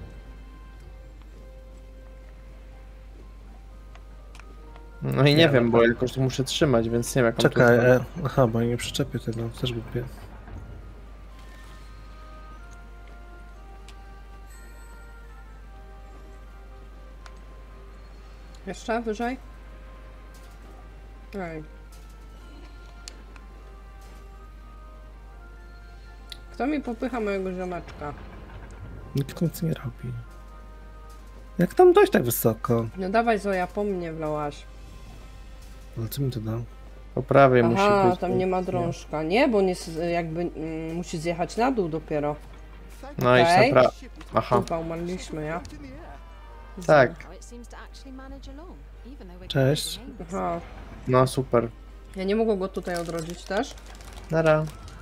No i nie wiem, bo ja jakoś tu muszę trzymać, więc nie wiem jak mam to Czekaj, zrobić. e, aha, bo ja nie przyczepię tego, też głupie. Jeszcze wyżej? Ej. Kto mi popycha mojego ziomeczka? Nikt nic nie robi. Jak tam dojść tak wysoko? No dawaj Zoja, po mnie wlałaś. Ale co mi to da? Po prawej Aha, musi być. tam nie ma drążka. Nie, bo on jest y, jakby mm, musi zjechać na dół dopiero. Thank No i Okej. pra... Aha, Chyba umarliśmy, ja. in the air. tak. How it seems to actually manage along, even though we're Cześć. close to names. Aha. No super. Ja nie mogę go tutaj odrodzić też. Nara.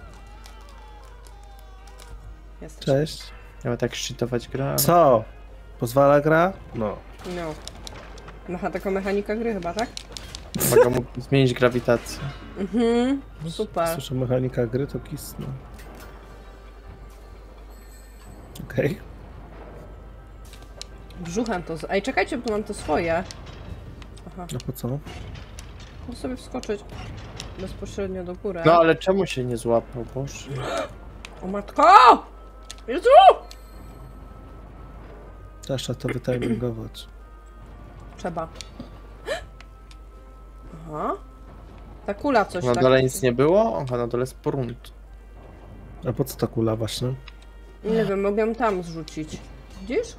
Jesteś. Cześć. Ja mam tak szczytować grę. Co? Pozwala gra? No. No. Macha taka mechanika gry chyba, tak? Mogę mu zmienić grawitację. Mhm. Super. Słyszę mechanika gry, to kisnę. Okej. Brzuchem to... z- Ej, czekajcie, bo tu mam te swoje. Aha. A po co? Muszę sobie wskoczyć bezpośrednio do góry. No ale czemu się nie złapał, boż? O matko! Jezu! Też trzeba to wytimingować. Trzeba. Aha. Ta kula coś Na tak... dole nic nie było? Aha, na dole jest porunt. A po co ta kula właśnie? Nie wiem, mogę tam zrzucić. Widzisz?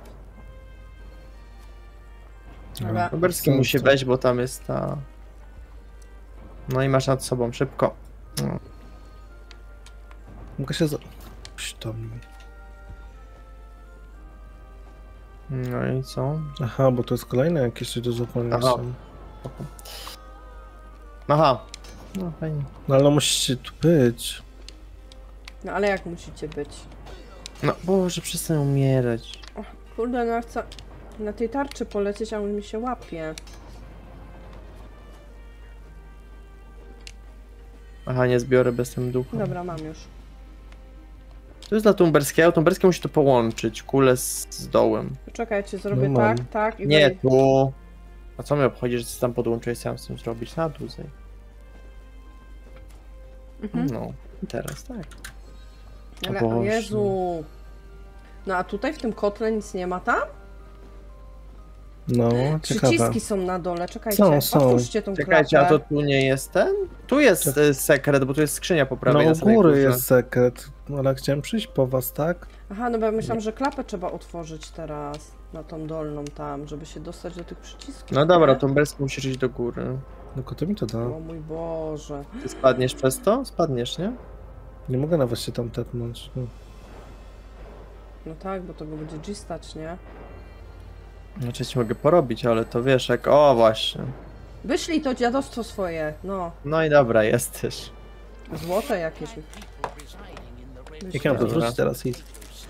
Dobra. Roberski Co musi to? wejść, bo tam jest ta... No i masz nad sobą, szybko. No. Mogę się za... Puść to mnie. No i co? Aha, bo to jest kolejne jakieś do złapania Aha. są. Aha. No fajnie. No ale musicie tu być. No ale jak musicie być? No Boże, przestań umierać. Kurde, no ja chcę na tej tarczy polecieć, a on mi się łapie. Aha, nie zbiorę bez tym ducha. Dobra, mam już. To jest dla Tumberskiego, Tumberskie musi to połączyć, kulę z, z dołem. Poczekajcie, zrobię No mam. tak, tak i Nie, wej- tu. A co mnie obchodzi, że ty tam podłączyłeś, co ja mam z tym zrobić? Na dłużej. Mhm. No, i teraz tak. Ale, O o Boże. Jezu. No a tutaj w tym kotle nic nie ma tam? No, ciekawe. Przyciski są na dole, czekajcie. Są, są. Otwórzcie tą Czekajcie, a klapę. to tu nie jest ten? Tu jest e, sekret, bo tu jest skrzynia po prawej No na u samej góry górze. jest sekret, ale chciałem przyjść po was, tak? Aha, no bo ja myślałam, że klapę trzeba otworzyć teraz. Na tą dolną tam, żeby się dostać do tych przycisków. No dobra, nie? Tumberski musisz iść do góry. No to mi to da. O mój Boże. Ty spadniesz przez to? Spadniesz, nie? Nie mogę nawet się tam tepnąć. No. No tak, bo to go będzie G stać, nie? Znaczy ci mogę porobić, ale to wiesz, jak... O, właśnie. Wyślij to dziadostwo swoje, no. No i dobra, jesteś. Złote jakieś. Jak ja mam to Dobra. wrócić teraz? Idź.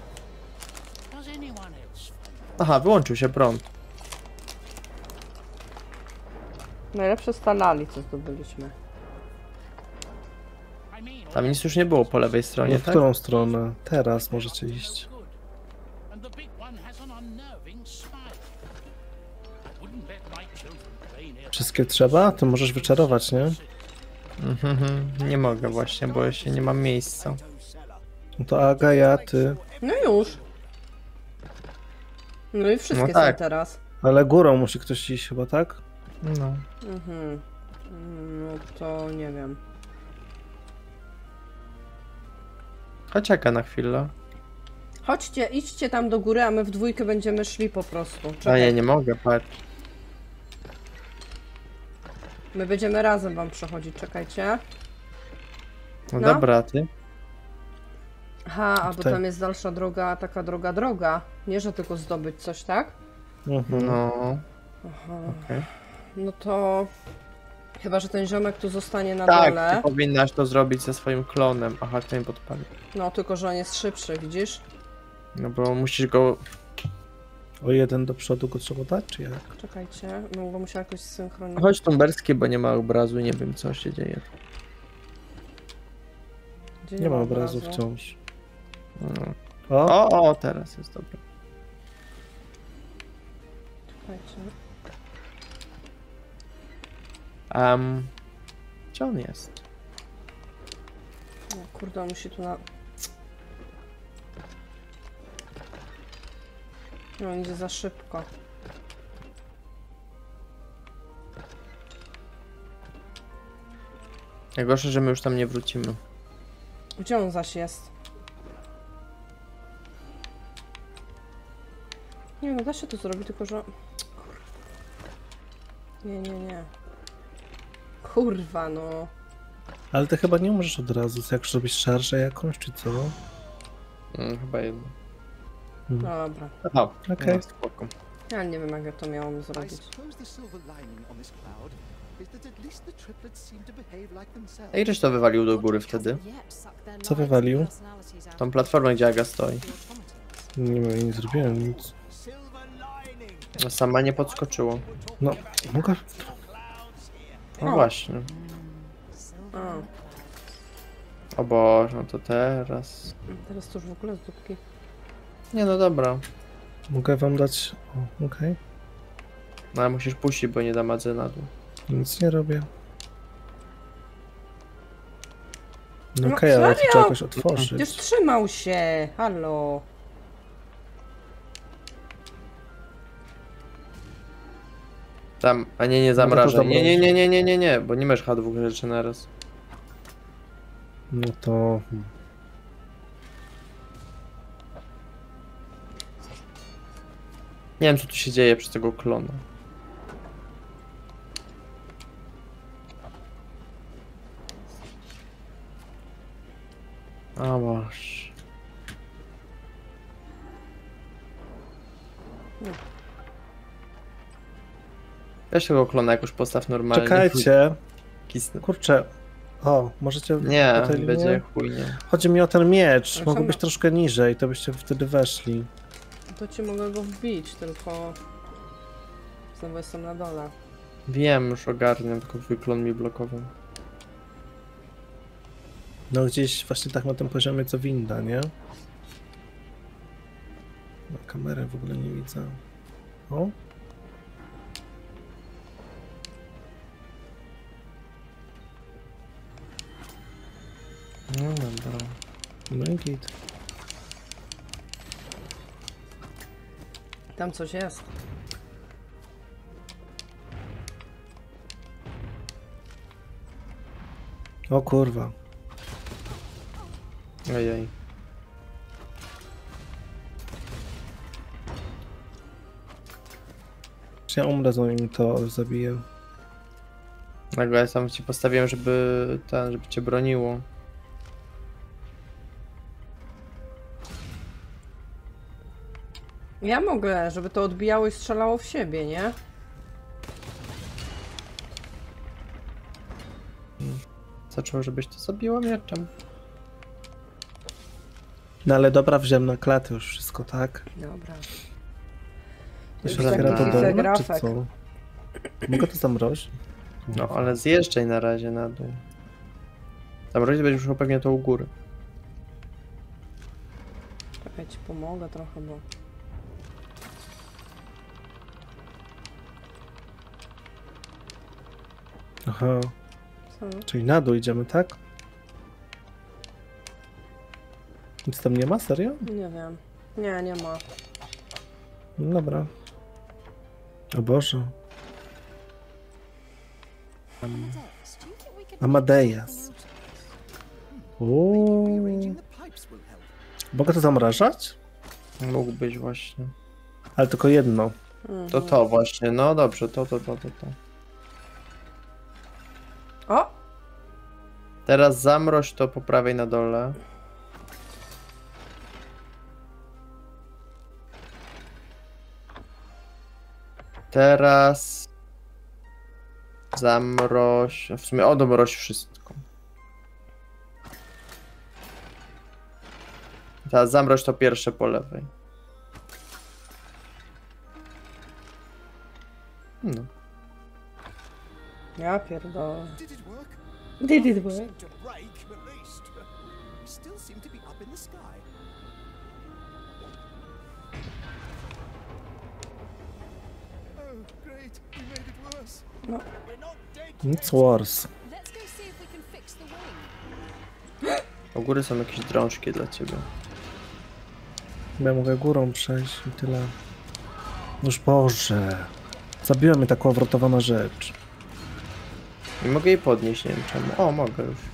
Aha, wyłączył się prąd. Najlepsze stalali, co zdobyliśmy. Tam nic już nie było po lewej No, stronie, w tak? którą stronę? Teraz możecie iść. Wszystkie trzeba? To możesz wyczarować, nie? Mhm, mhm. Nie mogę właśnie, bo się nie mam miejsca. No to Aga, ja, ty. No już. No i wszystkie No tak. są teraz. Ale górą musi ktoś iść chyba, tak? No. Mhm. No to nie wiem. Chodź Aka na chwilę. Chodźcie, idźcie tam do góry, a my w dwójkę będziemy szli po prostu. A Czekaj, ja nie mogę, patrz. my będziemy razem wam przechodzić, czekajcie. No, No. dobra, a ty? Aha, a bo Tutaj. tam jest dalsza droga, taka droga droga. Nie, że tylko zdobyć coś, tak? Mhm. No. Aha. Okej. No to... Chyba, że ten ziomek tu zostanie na Tak, dole. ty powinnaś to zrobić ze swoim klonem. Aha, kto mi podpalił. No, tylko, że on jest szybszy, widzisz? No bo musisz go... O jeden do przodu go trzeba dać, czy jak? Czekajcie, no bo musiał jakoś synchronizować. Chodź Tumberski, bo nie ma obrazu, nie wiem co się dzieje. Gdzie Nie ma obrazu wciąż. No. O! O, o, teraz jest dobra. Czekajcie. Um, gdzie on jest? No, kurde, on musi tu na... No, on idzie za szybko. Najgorsze, że my już tam nie wrócimy. Gdzie on zaś jest? Nie no, da się to zrobić, tylko że... Nie, nie, nie. Kurwa, no. Ale ty chyba nie możesz od razu, jak zrobić szarżę jakąś, czy co? Mm, chyba jedno. Dobra. Aha, Okej. no, spoko. Ja nie wiem, jak ja to miałam I zrobić. suppose the silver lining on this cloud is that at least the triplets seem to behave like themselves. Ej, żeś to wywalił do góry wtedy? Co wywalił? Tą platformę, gdzie Aga stoi. Nie wiem, nie zrobiłem nic. Silver lining. No, sama nie podskoczyło. No, mogę... No O. właśnie. A, O Boże, no to teraz... teraz to już w ogóle z dupki. Nie no dobra. Mogę wam dać... O, okej. No ale musisz puścić, bo nie da madzy na dół. Nic nie robię. No No, okej, ale to serio? trzeba jakoś Już otworzyć. trzymał się, halo. Tam, a nie, nie to zamrażaj. Nie, nie, zamrozić. nie, nie, nie, nie, nie, bo nie możesz chyba dwóch rzeczy naraz. No to... Nie wiem, co tu się dzieje przez tego klona. O Boże. Weź tego klona jakoś postaw normalnie. Czekajcie. Kisnę. Kurczę. O, możecie... Nie, o tej linie? będzie chujnie. Chodzi mi o ten miecz. Ale Mogło czemu? być troszkę niżej, to byście wtedy weszli. To ci mogę go wbić, tylko... Znowu jestem na dole. Wiem, już ogarniam, tylko twój klon mi blokował. No gdzieś właśnie tak na tym poziomie co winda, nie? Na kamerę w ogóle nie widzę. O? No dobra. No i git. Tam coś jest. O kurwa. Ojej. Czy ja umrę zanim to zabiję? Nagle ja sam ci postawiłem, żeby ten, żeby cię broniło. Ja mogę, żeby to odbijało i strzelało w siebie, nie? Zaczął, żebyś to zabiła mieczem. No ale dobra, wziąłem na klatę już wszystko, tak? Dobra. To się Taki otwiera to fifek dolne, czy grafek. co? Mogę to zamrozić? No, ale zjeżdżaj na razie na dół. Tam rodzic będziesz musiał pewnie to u góry. Czekaj, ci pomogę trochę, bo... Aha, Co? czyli na dół idziemy, tak? Nic tam nie ma? Serio? Nie wiem. Nie, nie ma. No dobra. O Boże. Amadeus, do you think we could Amadeus. make something out Uuu. Rearranging the pipes will help. Mogę to zamrażać? Mógłbyś właśnie. Ale tylko jedno. Mhm. To to właśnie, no dobrze, to, to, to, to, to. O! Teraz zamroź to po prawej na dole. Teraz zamroź, w sumie odmroź wszystko. Teraz zamroź to pierwsze po lewej. No. Ja pierdolę. Did it work? Did it work? Seemed to break, at least. We still seem to be up in the sky. Oh, great. We made it worse. No. We're not dead Nic yet. worse. Let's go see if we can fix the wing. U góry są jakieś drążki dla ciebie. Ja mogę górą przejść i tyle. Już Boże. Zabiła mnie ta kławrotowana rzecz. Nie mogę jej podnieść, nie wiem czemu. O, mogę już.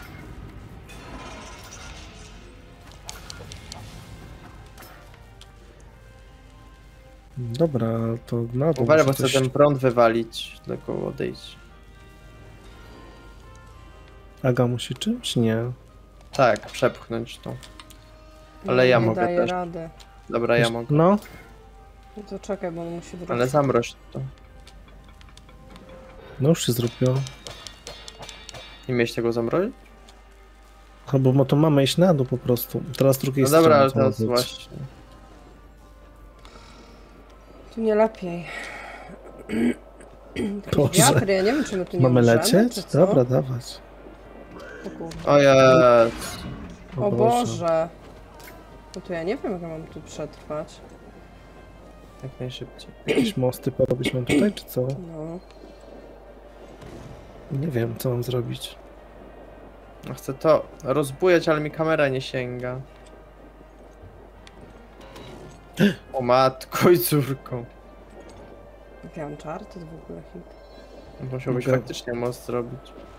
Dobra, to na dół. Uważaj, bo muszę chcę coś- ten prąd wywalić, tylko odejść. Aga musi czymś? Nie. Tak, przepchnąć to. Ale ja nie mogę daję też. rady. Dobra, ja mogę. No, No to czekaj, bo on musi wrócić. Ale zamroź to. no już się zrobiło. Nie miałeś tego zamrozić? No bo mo- to mamy iść na dół po prostu. Teraz z drugiej No strony. dobra, ale co ma teraz być. właśnie. Tu nie lepiej. Boże. Wiatry, ja nie wiem, czy my tu nie Mamy umrzemy, lecieć? czy co? Dobra, dawać. O, kurde. Ojej. O Boże. No to ja nie wiem, jak ja mam tu przetrwać. Jak najszybciej. Jakieś mosty porobić mam tutaj, czy co? No. Nie wiem, co mam zrobić. No chcę to rozbujać, ale mi kamera nie sięga. O matko i córką. Jakie Uncharted w ogóle hit. Musiałbyś Mogę- faktycznie most zrobić.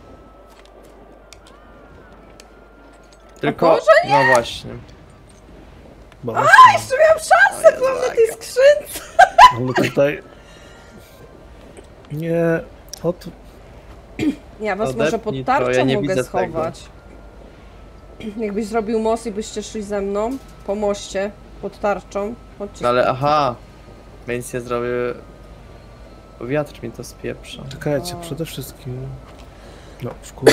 Tylko, Boże, no właśnie. Bo Jeszcze miałam szansę, byłam na tej skrzynce! ale tutaj... Nie... Od... Ja was może pod Odepnij to, tarczą ja nie mogę widzę schować. Jakbyś zrobił most i byście szli ze mną po moście, pod tarczą. Chodźcie. No ale aha. Więc ja zrobię... Bo wiatr mi to spieprza. Czekajcie, O. przede wszystkim... No, szkół.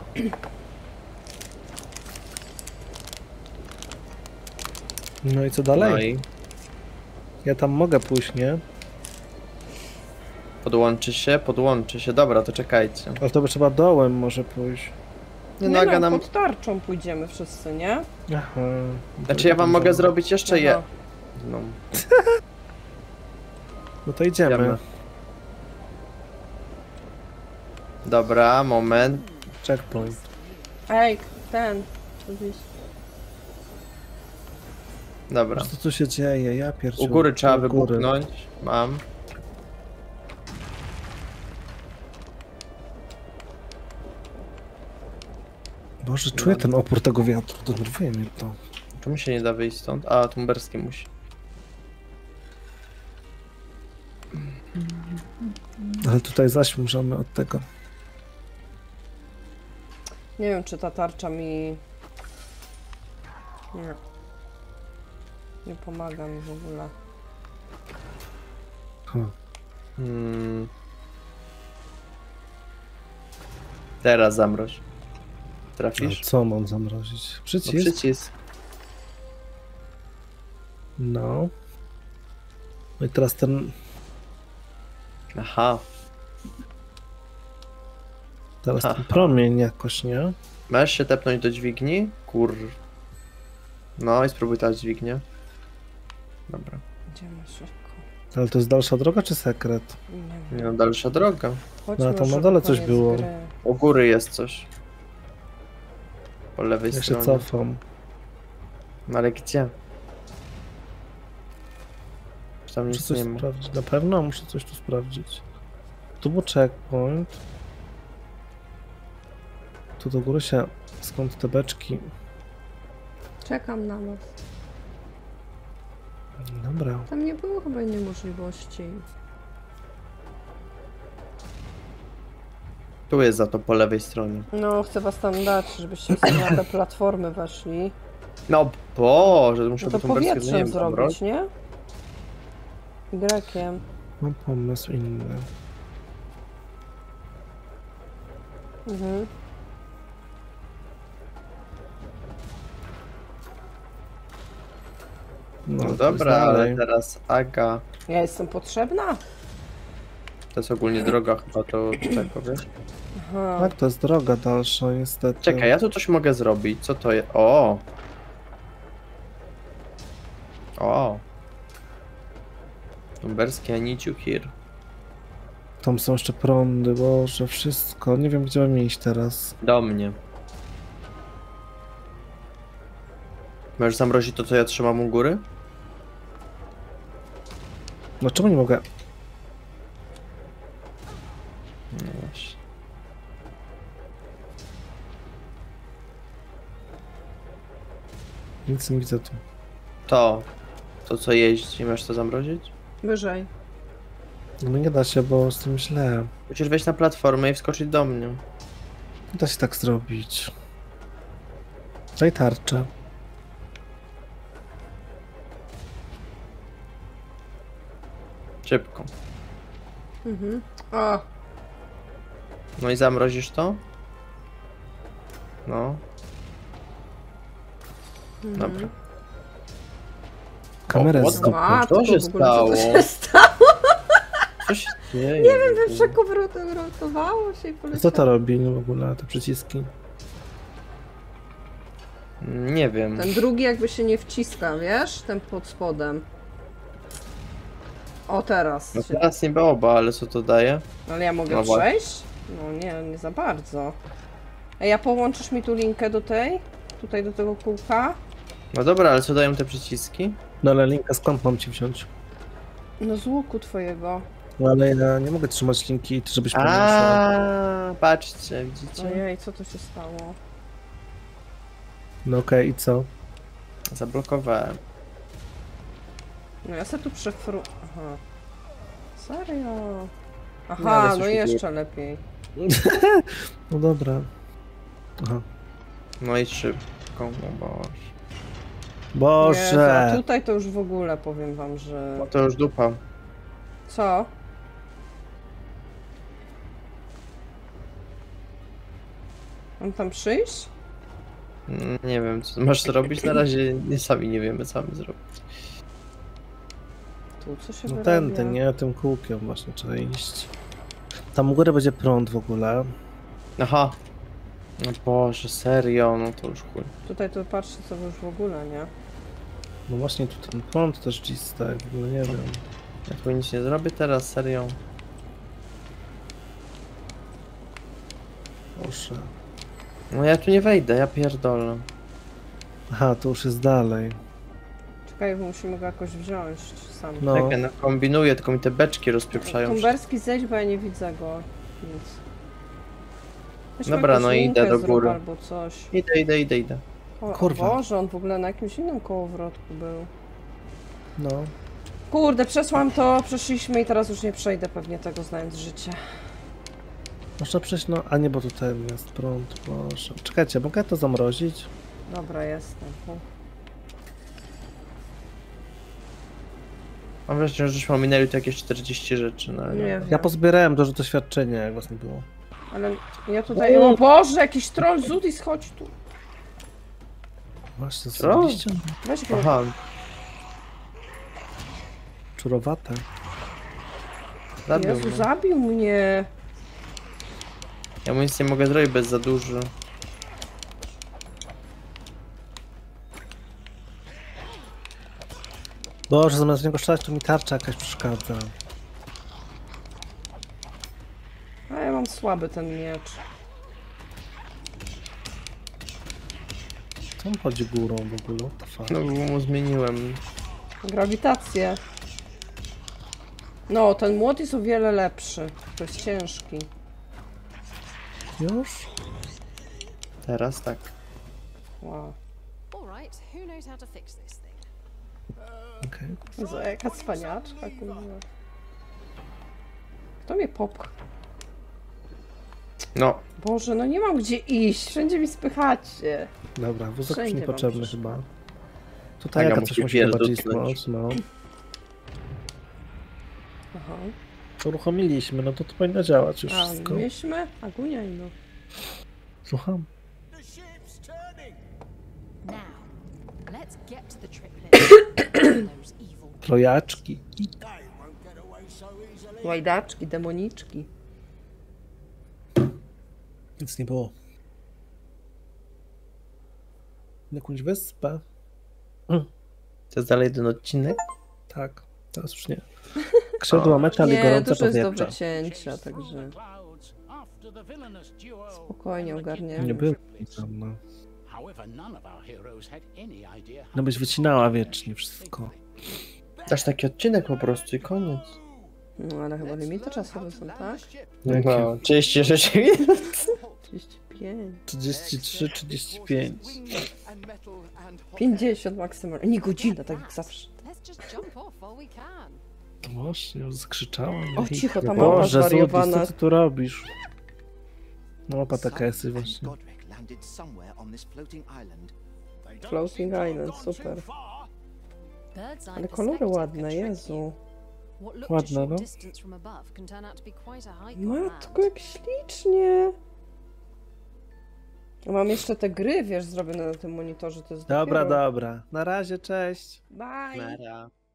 No i co dalej? No i Ja tam mogę pójść, nie? podłączy się, podłączy się. Dobra, to czekajcie. Ale to by trzeba dołem może pójść. Nie, Nie no, Aga no, nam... pod tarczą pójdziemy wszyscy, nie? Aha. Znaczy ja wam mogę zrobić jeszcze je... Aha. No, No to idziemy. idziemy. Dobra, moment. Checkpoint. Ej, ten. gdzieś- Dobra. Co tu się dzieje? Ja pierdziu. U góry trzeba U góry. wybuchnąć. Mam. Boże, czuję ten opór tego wiatru, denerwuje mnie to. Czemu się nie da wyjść stąd? A, Tumberski musi. Ale tutaj zaś możemy od tego. Nie wiem, czy ta tarcza mi... Nie. Nie pomaga mi w ogóle. Huh. Hmm. Teraz zamroź. A Trafisz? co mam zamrozić? No, Przycisk? przycisk. No. No i teraz ten... Aha. Teraz ten Aha. promień jakoś, nie? Masz się tepnąć do dźwigni? Kur... No i spróbuj teraz dźwignię. Dobra. Idziemy szybko. Ale to jest dalsza droga czy sekret? Nie Nie wiem. no, dalsza droga. Chodźmy No, a tam już na na dole coś koniec było. gry. U góry jest coś. Po lewej Ja się stronie. cofam. No ale gdzie? Czy tam Muszę nic coś nie ma? sprawdzić. Na pewno muszę coś tu sprawdzić. Tu był checkpoint. Tu do góry się... Skąd te beczki? Czekam na nas. Dobra. Tam nie było chyba innej możliwości. Tu jest za to po lewej stronie. No, chcę was tam dać, żebyście sobie na te platformy weszli. No Boże, to muszę No to do Tumberskiego, nie powietrzem wiem, zrobić, nie? Grekiem. Mam pomysł inny. Mhm. No to dobra, jest ale dalej. teraz Aga. Ja jestem potrzebna? To jest ogólnie droga chyba, to tego, wiesz? Aha. Tak, to jest droga dalsza, niestety. Czekaj, ja tu coś mogę zrobić. Co to jest? O! O! Tumberski, I need you here. Tam są jeszcze prądy, Boże, wszystko. Nie wiem, gdzie mam iść teraz. Do mnie. Możesz zamrozić to, co ja trzymam u góry? No czemu nie mogę? No właśnie. Nic nie widzę tu. To. To, co jeździ, masz to zamrozić? Wyżej. No nie da się, bo z tym źle. Musisz wejść na platformę i wskoczyć do mnie. Nie da się tak zrobić. Daj tarczę. Szybko. Mhm. O, No i zamrozisz to? No. mhm. Dobra. Kamerę O, z what dupy. Matko, Co się w ogóle, stało? Co to się stało? Co się dzieje? Nie wiem, przekowrotowało się i poleciało. Co to robi w ogóle, te przyciski? Nie wiem. Ten drugi jakby się nie wciska, wiesz? Ten pod spodem. O, teraz. No Się... teraz niby oba, ale co to daje? Ale ja mogę No właśnie. przejść? No nie, nie za bardzo. Ej, a połączysz mi tu linkę do tej? Tutaj do tego kółka? No dobra, ale co dają te przyciski? No ale linka skąd mam ci wziąć? No z łuku twojego. No ale ja nie mogę trzymać linki, żebyś podniosła. A, patrzcie, widzicie? Ojej, co to się stało? No okej, i co? Zablokowałem. No ja se tu przefru... Aha. Serio? No, Aha, ale no coś jeszcze lepiej. No dobra. Aha. No i szybko, no boże. Jezu, a Boże! tutaj to już w ogóle powiem wam, że... No to już dupa. Co? Mam tam przyjść? Mm, Nie wiem, co masz zrobić, na razie nie sami nie wiemy, co mamy zrobić. Tu co się No wyrabia? tędy, nie? Tym kółkiem właśnie trzeba iść. Tam u góry będzie prąd w ogóle. Aha, No Boże, serio, no to już chuj. Tutaj to patrzcie co już w ogóle, nie? No właśnie tu ten prąd też dziś tak, w ogóle nie wiem. Ja tu nic nie zrobię teraz, serio. Proszę. No ja tu nie wejdę, ja pierdolę. Aha, to już jest dalej. Czekaj, bo musimy go jakoś wziąć sam. No. Czekaj, no kombinuję, tylko mi te beczki rozpieprzają. Tumberski zejdź, bo ja nie widzę go. Nic. Weźmy Dobra, jakąś no idę linkę do zrób góry. Albo coś. Idę, idę, idę, idę. O, Kurwa. Boże, on w ogóle na jakimś innym kołowrotku był. No. Kurde, przeszłam to, przeszliśmy i teraz już nie przejdę pewnie tego, znając życie. Można przejść, no, a nie, bo tutaj jest prąd, proszę. Czekajcie, mogę to zamrozić? Dobra, jestem. U. Mam wrażenie, że żeśmy ominęli tu jakieś czterdzieści rzeczy, no ale Nie nie. wiem. Ja pozbierałem dużo doświadczenia, jak was nie było. Ale ja tutaj... O Boże, jakiś troll Zudis, chodź tu. Właśnie, Co? zrobiliście? Weź go. Aha, Czurowate. zabił Jezu, mnie. zabił mnie. Ja mu nic nie mogę zrobić bez za dużo. Boże, zamiast w niego strzelać, to mi tarcza jakaś przeszkadza. A ja mam słaby ten miecz. Co on chodzi górą w ogóle? What the fuck? No bo mu zmieniłem. Grawitację. No, ten młot jest o wiele lepszy. To jest ciężki. Już? Teraz tak. Wow. All right, who knows how to fix this thing? Okej. Jezu, jaka cwaniaczka, kurwa. Kto mnie popcha? No, Boże, no nie mam gdzie iść. Wszędzie mi spychacie. Dobra, wózek już Wszędzie mam niepotrzebny przecież. chyba. Tutaj Aga jaka musi coś musi chyba pierdolnąć. cisnąć, no. Aha. Uruchomiliśmy, no to to powinno działać już A, wszystko. myśmy? Agunia i no. Słucham. Now, let's get to the triplet. Those evil. Trojaczki. Łajdaczki, demoniczki. Nic nie było. Jakąś wyspę? to jest dalej ten odcinek. Tak, teraz już nie. Krzydła metal i Nie, gorące dużo jest do powietrze. wycięcia, także spokojnie ogarniemy. Nie było tam, no. No byś wycinała wiecznie wszystko. Dasz taki odcinek po prostu i koniec. No ale chyba limity czasowe są, tak? No, trzydzieści sześć minut. trzydzieści pięć. trzydzieści trzy, trzydzieści pięć. pięćdziesiąt maksymalnie. Nie godzina, tak jak zawsze. Let's just jump off while we can. To właśnie, już zakrzyczałam. O, cicho, ta Boże, mała Zudis, zwariowana. co ty tu robisz? Małpa taka jesteś właśnie. Godric landed somewhere on this floating island. Floating Island, super. Bird's eye Ale kolory perspective ładne, can trick you. Jezu. What looked Ładne, a short no. distance from above can turn out to be quite a hike on Matko, land. jak ślicznie. Mam jeszcze te gry, wiesz, zrobione na tym monitorze, to jest Dobra, dopiero... dobra. Na razie, cześć. Bye! Nara.